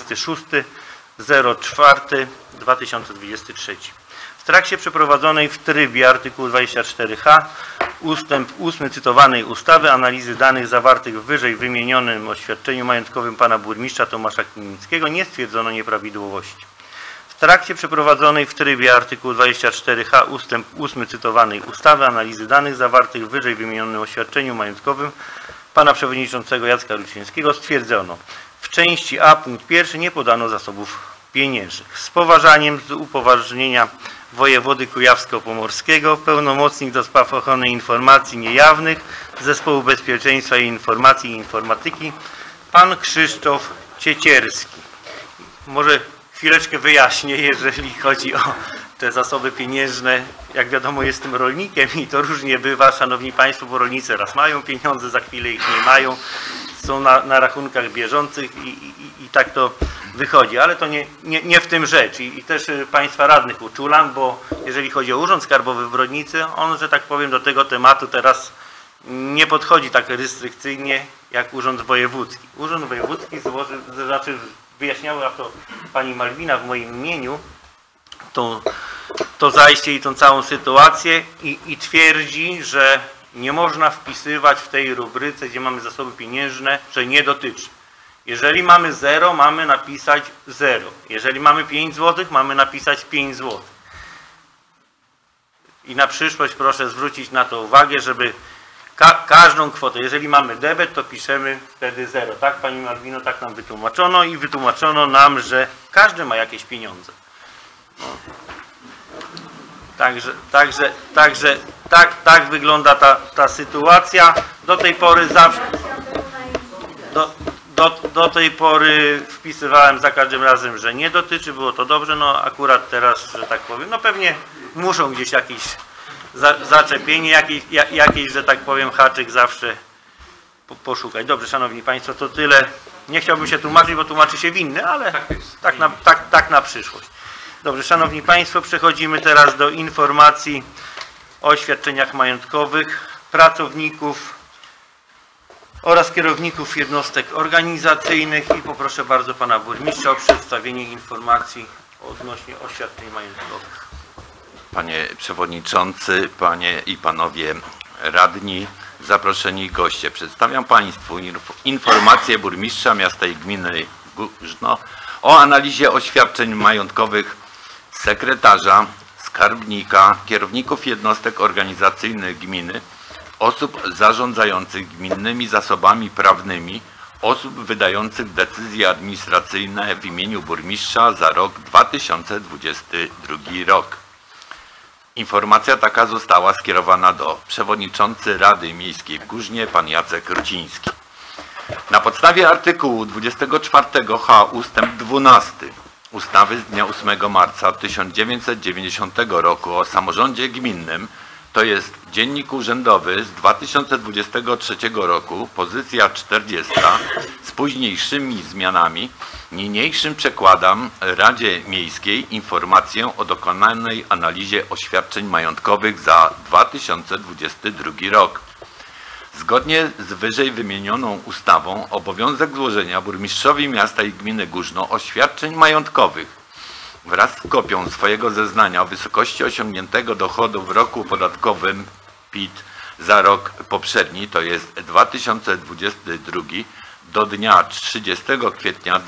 26.04.2023. W trakcie przeprowadzonej w trybie artykułu 24h ustęp 8 cytowanej ustawy analizy danych zawartych w wyżej wymienionym oświadczeniu majątkowym pana burmistrza Tomasza Kinickiego nie stwierdzono nieprawidłowości. W trakcie przeprowadzonej w trybie artykułu 24h ustęp 8 cytowanej ustawy analizy danych zawartych w wyżej wymienionym oświadczeniu majątkowym pana przewodniczącego Jacka Rucińskiego stwierdzono: w części A punkt 1 nie podano zasobów pieniężnych. Z poważaniem z upoważnienia wojewody kujawsko-pomorskiego pełnomocnik do spraw ochrony informacji niejawnych Zespołu Bezpieczeństwa i Informacji i Informatyki pan Krzysztof Ciecierski. Może chwileczkę wyjaśnię, jeżeli chodzi o te zasoby pieniężne. Jak wiadomo, jestem rolnikiem i to różnie bywa, szanowni państwo, bo rolnicy raz mają pieniądze, za chwilę ich nie mają, są na rachunkach bieżących i tak to wychodzi, ale to nie w tym rzecz i też państwa radnych uczulam, bo jeżeli chodzi o Urząd Skarbowy w Brodnicy, on, że tak powiem, do tego tematu teraz nie podchodzi tak restrykcyjnie jak Urząd Wojewódzki. Urząd Wojewódzki wyjaśniała to pani Malwina w moim imieniu, to zajście i tą całą sytuację i twierdzi, że nie można wpisywać w tej rubryce, gdzie mamy zasoby pieniężne, że nie dotyczy. Jeżeli mamy 0, mamy napisać 0. Jeżeli mamy 5 zł, mamy napisać 5 zł. I na przyszłość proszę zwrócić na to uwagę, żeby każdą kwotę, jeżeli mamy debet, to piszemy wtedy 0. Tak, pani Malwino, tak nam wytłumaczono i wytłumaczono nam, że każdy ma jakieś pieniądze. No. Tak wygląda ta sytuacja. Do tej pory zawsze do tej pory wpisywałem za każdym razem, że nie dotyczy, było to dobrze, no akurat teraz, że tak powiem, no pewnie muszą gdzieś jakieś zaczepienie, jakiś, że tak powiem, haczyk zawsze poszukać. Dobrze, szanowni państwo, to tyle. Nie chciałbym się tłumaczyć, bo tłumaczy się winny, ale tak na przyszłość. Dobrze, szanowni państwo, przechodzimy teraz do informacji o oświadczeniach majątkowych pracowników oraz kierowników jednostek organizacyjnych i poproszę bardzo pana burmistrza o przedstawienie informacji odnośnie oświadczeń majątkowych. Panie przewodniczący, panie i panowie radni, zaproszeni goście, przedstawiam państwu informację burmistrza miasta i gminy Górzno o analizie oświadczeń majątkowych sekretarza, skarbnika, kierowników jednostek organizacyjnych gminy, osób zarządzających gminnymi zasobami prawnymi, osób wydających decyzje administracyjne w imieniu burmistrza za rok 2022 rok. Informacja taka została skierowana do przewodniczący Rady Miejskiej w Górznie, pan Jacek Ruciński. Na podstawie artykułu 24h ustęp 12 ustawy z dnia 8 marca 1990 roku o samorządzie gminnym, to jest Dziennik Urzędowy z 2023 roku, pozycja 40, z późniejszymi zmianami, niniejszym przekładam Radzie Miejskiej informację o dokonanej analizie oświadczeń majątkowych za 2022 rok. Zgodnie z wyżej wymienioną ustawą obowiązek złożenia burmistrzowi miasta i gminy Górzno oświadczeń majątkowych wraz z kopią swojego zeznania o wysokości osiągniętego dochodu w roku podatkowym PIT za rok poprzedni, to jest 2022, do dnia 30 kwietnia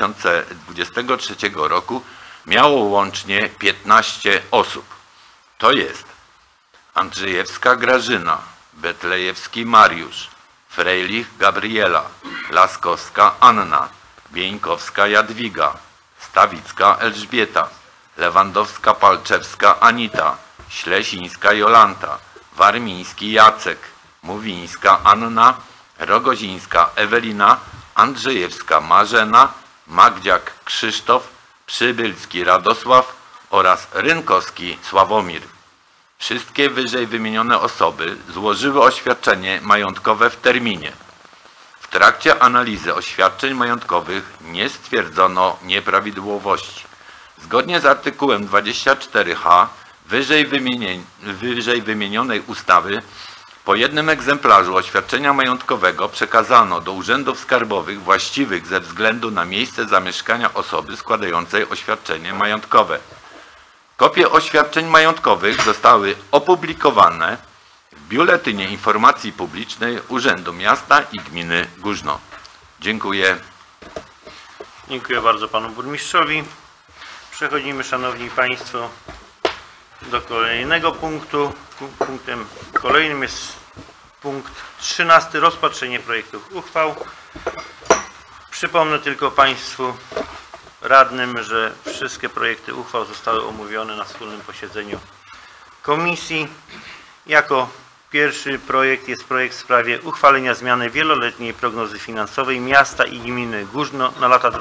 2023 roku miało łącznie 15 osób. To jest Andrzejewska Grażyna, Betlejewski Mariusz, Frejlich Gabriela, Laskowska Anna, Bieńkowska Jadwiga, Stawicka Elżbieta, Lewandowska-Palczewska Anita, Ślesińska Jolanta, Warmiński Jacek, Mówińska Anna, Rogozińska Ewelina, Andrzejewska Marzena, Magdziak Krzysztof, Przybylski Radosław oraz Rynkowski Sławomir. Wszystkie wyżej wymienione osoby złożyły oświadczenie majątkowe w terminie. W trakcie analizy oświadczeń majątkowych nie stwierdzono nieprawidłowości. Zgodnie z artykułem 24h wyżej wymienionej ustawy po jednym egzemplarzu oświadczenia majątkowego przekazano do urzędów skarbowych właściwych ze względu na miejsce zamieszkania osoby składającej oświadczenie majątkowe. Kopie oświadczeń majątkowych zostały opublikowane w Biuletynie Informacji Publicznej Urzędu Miasta i Gminy Górzno. Dziękuję. Dziękuję bardzo panu burmistrzowi. Przechodzimy, szanowni państwo, do kolejnego punktu. Punktem kolejnym jest punkt 13. Rozpatrzenie projektów uchwał. Przypomnę tylko państwu radnym, że wszystkie projekty uchwał zostały omówione na wspólnym posiedzeniu komisji. Jako pierwszy projekt jest projekt w sprawie uchwalenia zmiany wieloletniej prognozy finansowej miasta i gminy Górzno na lata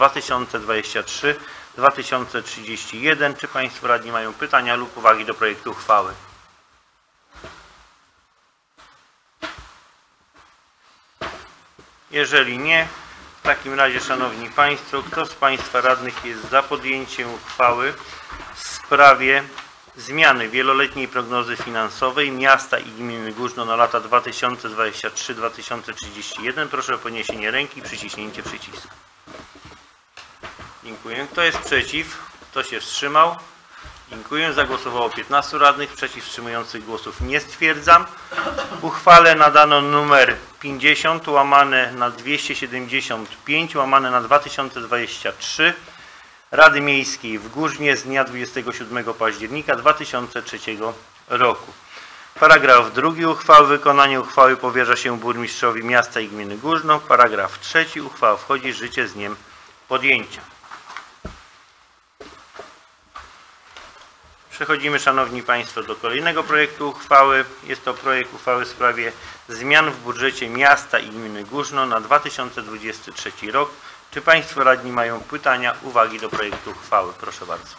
2023-2031. Czy państwo radni mają pytania lub uwagi do projektu uchwały? Jeżeli nie, w takim razie, szanowni państwo, kto z państwa radnych jest za podjęciem uchwały w sprawie zmiany wieloletniej prognozy finansowej miasta i gminy Górzno na lata 2023-2031? Proszę o podniesienie ręki i przyciśnięcie przycisku. Dziękuję. Kto jest przeciw? Kto się wstrzymał? Dziękuję. Zagłosowało 15 radnych. Przeciw wstrzymujących głosów nie stwierdzam. Uchwale nadano numer 50 łamane na 275 łamane na 2023 Rady Miejskiej w Górznie z dnia 27 października 2003 roku. Paragraf 2 uchwały. Wykonanie uchwały powierza się burmistrzowi miasta i gminy Górzno. Paragraf 3. Uchwała wchodzi w życie z dniem podjęcia. Przechodzimy, szanowni państwo, do kolejnego projektu uchwały. Jest to projekt uchwały w sprawie zmian w budżecie miasta i gminy Górzno na 2023 rok. Czy państwo radni mają pytania, uwagi do projektu uchwały? Proszę bardzo.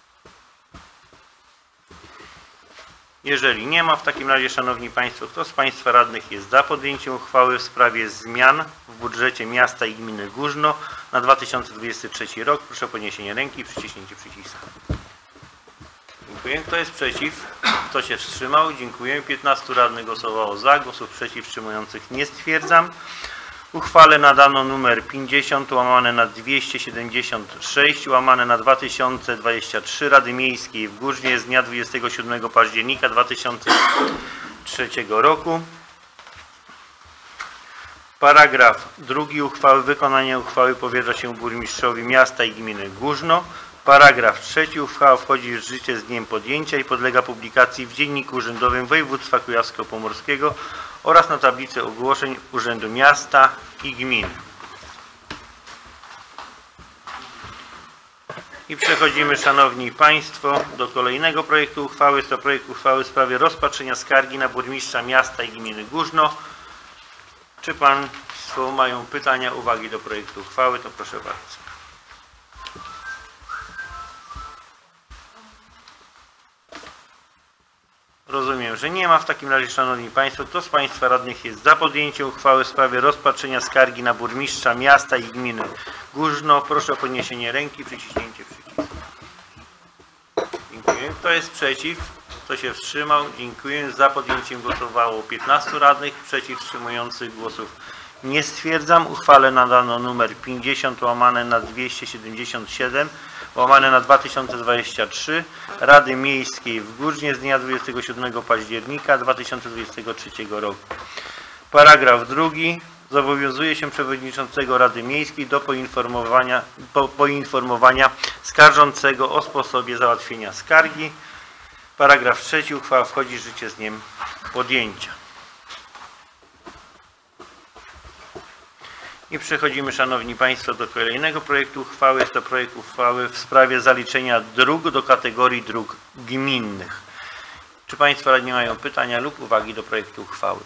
Jeżeli nie ma, w takim razie, szanowni państwo, kto z państwa radnych jest za podjęciem uchwały w sprawie zmian w budżecie miasta i gminy Górzno na 2023 rok? Proszę o podniesienie ręki i przyciśnięcie przycisku. Dziękuję. Kto jest przeciw? Kto się wstrzymał? Dziękuję. 15 radnych głosowało za. Głosów przeciw wstrzymujących nie stwierdzam. Uchwale nadano numer 50 łamane na 276 łamane na 2023 Rady Miejskiej w Górznie z dnia 27 października 2003 roku. Paragraf 2 uchwały. Wykonanie uchwały powierza się burmistrzowi miasta i gminy Górzno. Paragraf 3. Uchwała wchodzi w życie z dniem podjęcia i podlega publikacji w Dzienniku Urzędowym Województwa Kujawsko-Pomorskiego oraz na tablicy ogłoszeń Urzędu Miasta i Gminy. I przechodzimy, szanowni państwo, do kolejnego projektu uchwały. Jest to projekt uchwały w sprawie rozpatrzenia skargi na burmistrza miasta i gminy Górzno. Czy państwo mają pytania, uwagi do projektu uchwały? To proszę bardzo. Rozumiem, że nie ma. W takim razie, szanowni państwo, kto z państwa radnych jest za podjęciem uchwały w sprawie rozpatrzenia skargi na burmistrza miasta i gminy Górzno? Proszę o podniesienie ręki i przyciśnięcie przycisku. Dziękuję. Kto jest przeciw? Kto się wstrzymał? Dziękuję. Za podjęciem głosowało 15 radnych. Przeciw wstrzymujących głosów nie stwierdzam. Uchwale nadano numer 50 łamane na 277 łamane na 2023 Rady Miejskiej w Górznie z dnia 27 października 2023 roku. Paragraf 2. Zobowiązuje się przewodniczącego Rady Miejskiej do poinformowania skarżącego o sposobie załatwienia skargi. Paragraf 3. Uchwała wchodzi w życie z dniem podjęcia. I przechodzimy, szanowni państwo, do kolejnego projektu uchwały. Jest to projekt uchwały w sprawie zaliczenia dróg do kategorii dróg gminnych. Czy państwo radni mają pytania lub uwagi do projektu uchwały?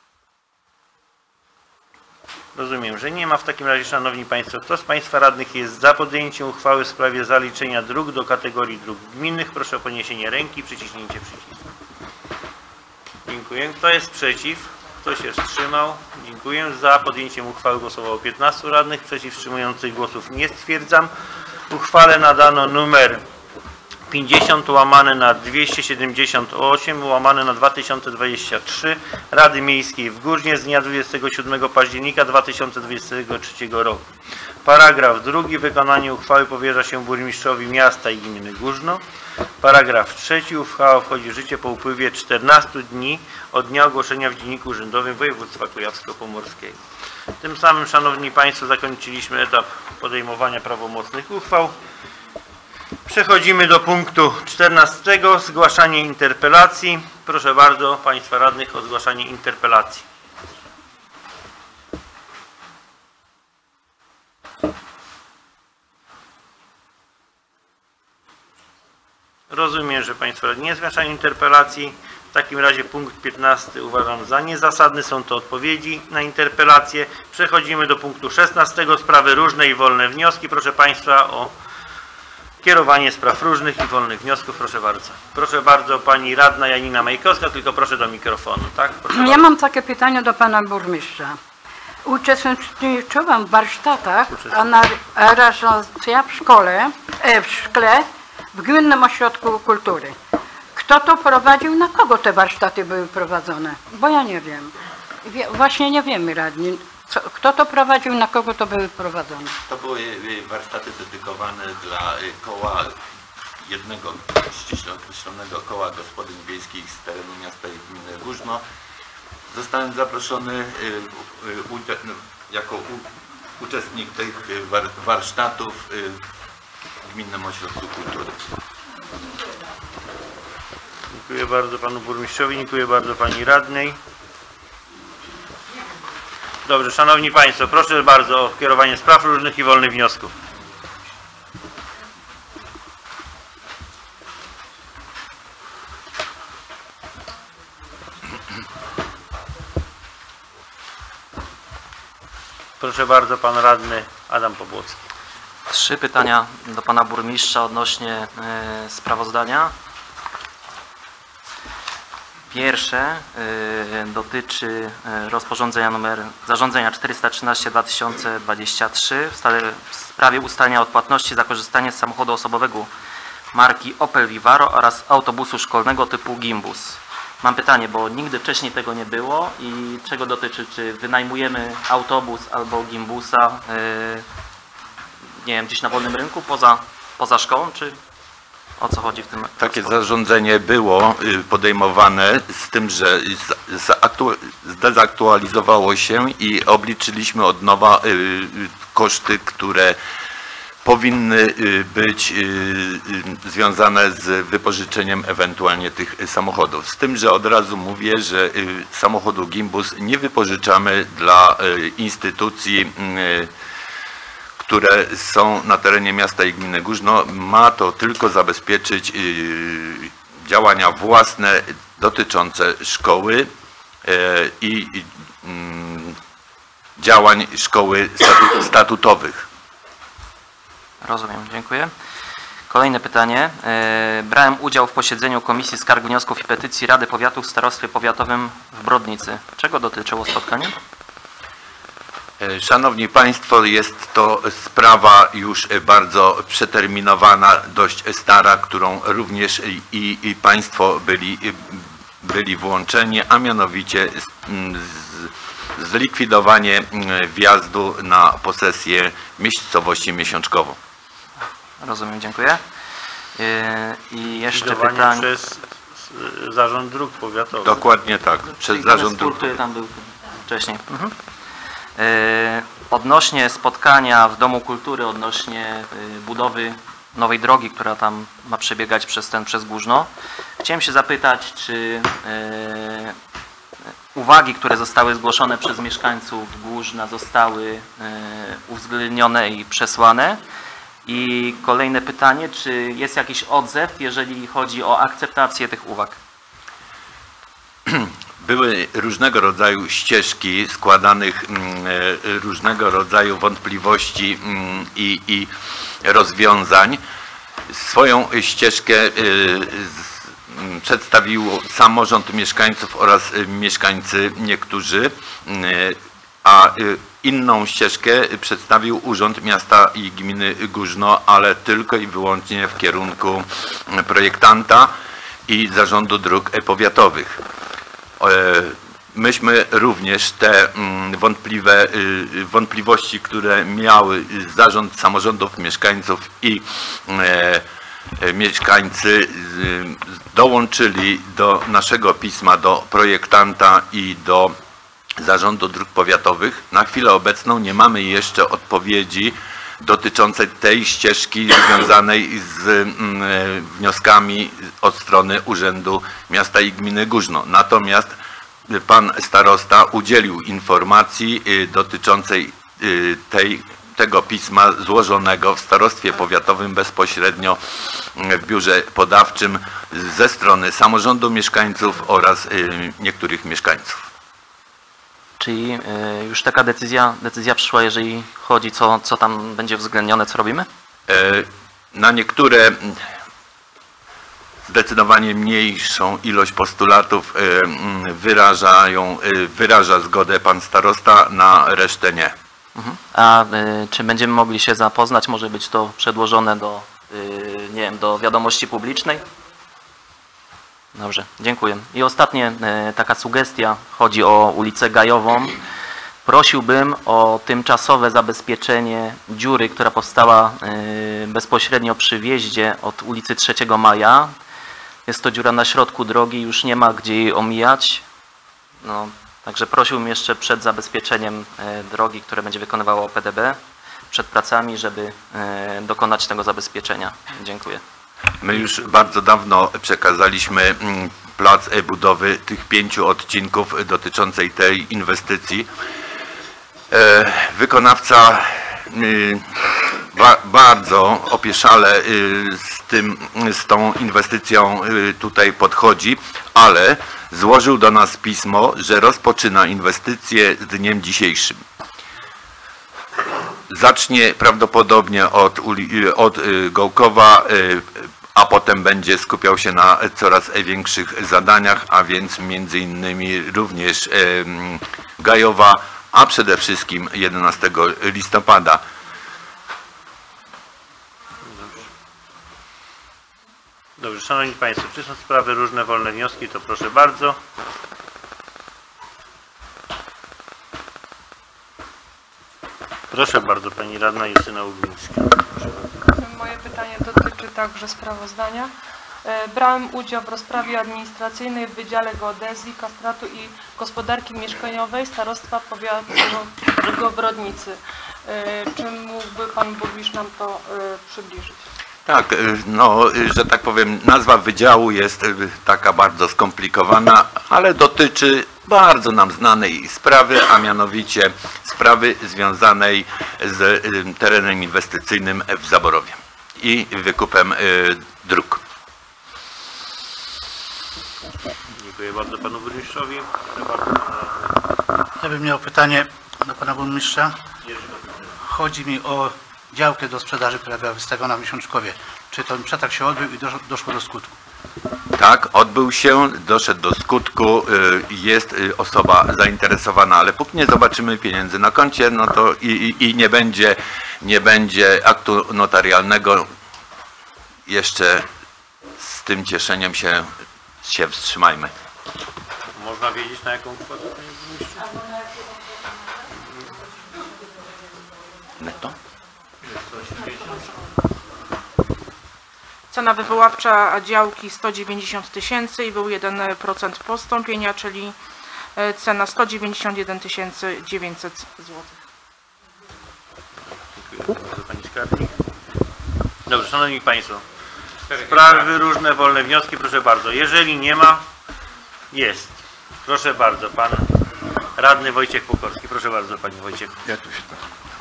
Rozumiem, że nie ma. W takim razie, szanowni państwo, kto z państwa radnych jest za podjęciem uchwały w sprawie zaliczenia dróg do kategorii dróg gminnych? Proszę o podniesienie ręki i przyciśnięcie przycisku. Dziękuję. Kto jest przeciw? Kto się wstrzymał? Dziękuję. Za podjęciem uchwały głosowało 15 radnych. Przeciw wstrzymujących głosów nie stwierdzam. Uchwale nadano numer 50 łamane na 278 łamane na 2023 Rady Miejskiej w Górznie z dnia 27 października 2023 roku. Paragraf 2. Wykonanie uchwały powierza się burmistrzowi miasta i gminy Górzno. Paragraf 3. Uchwała wchodzi w życie po upływie 14 dni od dnia ogłoszenia w Dzienniku Urzędowym Województwa Kujawsko-Pomorskiego. Tym samym, Szanowni Państwo, zakończyliśmy etap podejmowania prawomocnych uchwał. Przechodzimy do punktu 14. Zgłaszanie interpelacji. Proszę bardzo Państwa radnych o zgłaszanie interpelacji. Rozumiem, że Państwo radni nie zgłaszają interpelacji. W takim razie punkt 15 uważam za niezasadny. Są to odpowiedzi na interpelacje. Przechodzimy do punktu 16. Sprawy różne i wolne wnioski. Proszę Państwa o kierowanie spraw różnych i wolnych wniosków. Proszę bardzo. Proszę bardzo, Pani Radna Janina Majkowska, tylko proszę do mikrofonu. Tak? Ja mam takie pytanie do Pana Burmistrza. Uczestniczyłam w warsztatach aranżacja w szkole, w szkle, w Gminnym Ośrodku Kultury. Kto to prowadził, na kogo te warsztaty były prowadzone? Bo ja nie wiem. Właśnie nie wiemy, radni. Kto to prowadził, na kogo to były prowadzone? To były warsztaty dedykowane dla koła, jednego ściśle określonego koła gospodyń wiejskich z terenu miasta i gminy Górzno. Zostałem zaproszony jako uczestnik tych warsztatów w Gminnym Ośrodku Kultury. Dziękuję bardzo Panu Burmistrzowi, dziękuję bardzo Pani Radnej. Dobrze, Szanowni Państwo, proszę bardzo o kierowanie spraw różnych i wolnych wniosków. Proszę bardzo, Pan Radny Adam Pobłocki. 3 pytania do Pana Burmistrza odnośnie sprawozdania. Pierwsze dotyczy zarządzenia 413/2023 w sprawie ustalenia odpłatności za korzystanie z samochodu osobowego marki Opel Vivaro oraz autobusu szkolnego typu Gimbus. Mam pytanie, bo nigdy wcześniej tego nie było i czego dotyczy, czy wynajmujemy autobus albo Gimbusa, nie wiem, gdzieś na wolnym rynku poza szkołą, czy o co chodzi w tym? Takie zarządzenie było podejmowane, z tym, że zdezaktualizowało się i obliczyliśmy od nowa koszty, które powinny być związane z wypożyczeniem ewentualnie tych samochodów. Z tym, że od razu mówię, że samochodu Gimbus nie wypożyczamy dla instytucji, które są na terenie miasta i gminy Górzno. Ma to tylko zabezpieczyć działania własne dotyczące szkoły i działań szkoły statutowych. Rozumiem, dziękuję. Kolejne pytanie. Brałem udział w posiedzeniu Komisji Skarg, Wniosków i Petycji Rady Powiatu w Starostwie Powiatowym w Brodnicy. Czego dotyczyło spotkanie? Szanowni Państwo, jest to sprawa już bardzo przeterminowana, dość stara, którą również i Państwo byli włączeni, a mianowicie zlikwidowanie wjazdu na posesję miejscowości Miesiączkowo. Rozumiem, dziękuję. I jeszcze pytanie. Przez Zarząd Dróg Powiatowych. Dokładnie tak, przez Zarząd Dróg. Który tam był wcześniej. Odnośnie spotkania w Domu Kultury, odnośnie budowy nowej drogi, która tam ma przebiegać przez Górzno. Chciałem się zapytać, czy uwagi, które zostały zgłoszone przez mieszkańców Górzna, zostały uwzględnione i przesłane? I kolejne pytanie, czy jest jakiś odzew, jeżeli chodzi o akceptację tych uwag? Były różnego rodzaju ścieżki składanych, różnego rodzaju wątpliwości i rozwiązań. Swoją ścieżkę przedstawił samorząd mieszkańców oraz mieszkańcy niektórzy, a Inną ścieżkę przedstawił Urząd Miasta i Gminy Górzno, ale tylko i wyłącznie w kierunku projektanta i Zarządu Dróg Powiatowych. Myśmy również te wątpliwości, które miały Zarząd Samorządów Mieszkańców i mieszkańcy, dołączyli do naszego pisma do projektanta i do Zarządu Dróg Powiatowych. Na chwilę obecną nie mamy jeszcze odpowiedzi dotyczącej tej ścieżki związanej z wnioskami od strony Urzędu Miasta i Gminy Górzno. Natomiast pan starosta udzielił informacji dotyczącej tego pisma złożonego w starostwie powiatowym bezpośrednio w biurze podawczym ze strony samorządu mieszkańców oraz niektórych mieszkańców. Czyli już taka decyzja przyszła, jeżeli chodzi, co tam będzie uwzględnione, co robimy? Na niektóre zdecydowanie mniejszą ilość postulatów wyraża zgodę pan starosta, na resztę nie. A czy będziemy mogli się zapoznać? Może być to przedłożone do, nie wiem, do wiadomości publicznej? Dobrze, dziękuję. I ostatnie taka sugestia, chodzi o ulicę Gajową. Prosiłbym o tymczasowe zabezpieczenie dziury, która powstała bezpośrednio przy wjeździe od ulicy 3 Maja. Jest to dziura na środku drogi, już nie ma gdzie jej omijać. No, także prosiłbym jeszcze przed zabezpieczeniem drogi, które będzie wykonywało PDB, przed pracami, żeby dokonać tego zabezpieczenia. Dziękuję. My już bardzo dawno przekazaliśmy plac budowy tych 5 odcinków dotyczącej tej inwestycji. Wykonawca bardzo opieszale z tą inwestycją tutaj podchodzi, ale złożył do nas pismo, że rozpoczyna inwestycję z dniem dzisiejszym. Zacznie prawdopodobnie od Gołkowa, a potem będzie skupiał się na coraz większych zadaniach, a więc między innymi również Gajowa, a przede wszystkim 11 listopada. Dobrze, Szanowni Państwo, czy są sprawy różne, wolne wnioski, to proszę bardzo. Proszę bardzo, Pani Radna Justyna Uglińska. Moje pytanie dotyczy także sprawozdania. Brałem udział w rozprawie administracyjnej w Wydziale Geodezji, Katastratu i Gospodarki Mieszkaniowej Starostwa Powiatowego Brodnicy. Czy mógłby Pan Burmistrz nam to przybliżyć? Tak, no, że tak powiem, nazwa wydziału jest taka bardzo skomplikowana, ale dotyczy bardzo nam znanej sprawy, a mianowicie sprawy związanej z terenem inwestycyjnym w Zaborowie i wykupem dróg. Dziękuję bardzo Panu Burmistrzowi. Ja bym miał pytanie do Pana Burmistrza. Chodzi mi o działkę do sprzedaży, która była wystawiona w Miesiączkowie. Czy ten przetarg się odbył i doszło do skutku? Tak, odbył się, doszedł do skutku, jest osoba zainteresowana, ale póki nie zobaczymy pieniędzy na koncie, no to i nie będzie aktu notarialnego, jeszcze z tym cieszeniem się wstrzymajmy. Można wiedzieć, na jaką kwotę, Panie Burmistrzu? Netto? Cena wywoławcza działki 190 000 i był 1% postąpienia, czyli cena 191 900 zł. Dziękuję bardzo Pani Skarbnik. Dobrze, Szanowni Państwo, sprawy różne, wolne wnioski, proszę bardzo. Jeżeli nie ma, jest. Proszę bardzo, Pan Radny Wojciech Pukorski. Proszę bardzo, Panie Wojciechu. Ja tu się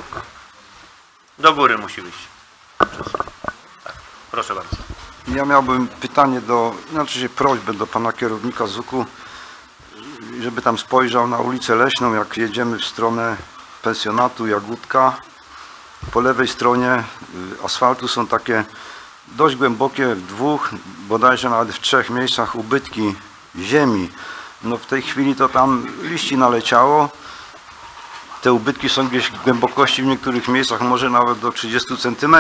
Do góry musi być. Tak. Proszę bardzo. Ja miałbym pytanie znaczy prośbę do pana kierownika ZUK-u, żeby tam spojrzał na ulicę Leśną, jak jedziemy w stronę pensjonatu Jagódka. Po lewej stronie asfaltu są takie dość głębokie w 2, bodajże nawet w 3 miejscach ubytki ziemi. No w tej chwili to tam liści naleciało, te ubytki są gdzieś głębokości w niektórych miejscach może nawet do 30 cm.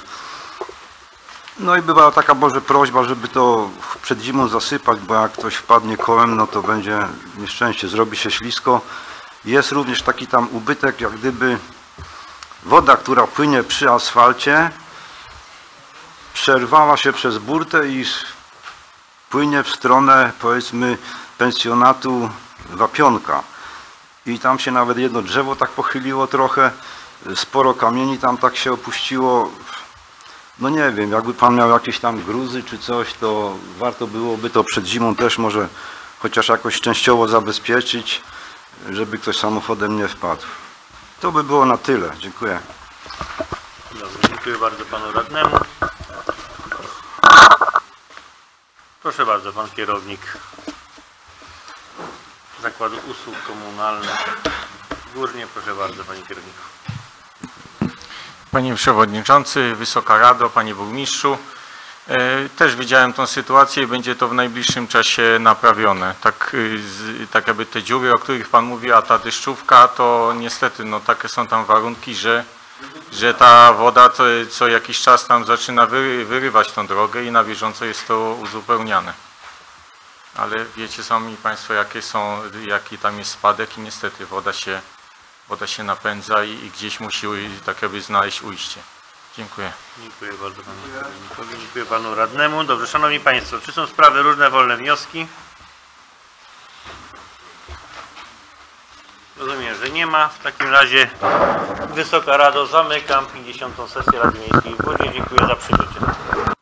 No i była taka może prośba, żeby to przed zimą zasypać, bo jak ktoś wpadnie kołem, no to będzie nieszczęście, zrobi się ślisko. Jest również taki tam ubytek, jak gdyby woda, która płynie przy asfalcie, przerwała się przez burtę i płynie w stronę, powiedzmy, pensjonatu Wapionka. I tam się nawet jedno drzewo tak pochyliło trochę, sporo kamieni tam tak się opuściło. No nie wiem, jakby pan miał jakieś tam gruzy czy coś, to warto byłoby to przed zimą też może chociaż jakoś częściowo zabezpieczyć, żeby ktoś samochodem nie wpadł. To by było na tyle. Dziękuję. Dobrze, dziękuję bardzo panu radnemu. Proszę bardzo, pan kierownik Zakładu Usług Komunalnych Górnie. Proszę bardzo, panie kierowniku. Panie Przewodniczący, Wysoka Rado, Panie Burmistrzu, też widziałem tą sytuację i będzie to w najbliższym czasie naprawione. Tak jakby te dziury, o których Pan mówi, a ta deszczówka, to niestety no, takie są tam warunki, że ta woda co jakiś czas tam zaczyna wyrywać tą drogę i na bieżąco jest to uzupełniane. Ale wiecie sami Państwo, jaki tam jest spadek i niestety woda się napędza i gdzieś musi tak jakby znaleźć ujście. Dziękuję. Dziękuję bardzo panu kierownikowi, dziękuję panu radnemu. Dobrze, szanowni państwo, czy są sprawy różne, wolne wnioski? Rozumiem, że nie ma. W takim razie Wysoka Rado, zamykam 50. sesję Rady Miejskiej w Górnie. Dziękuję za przybycie.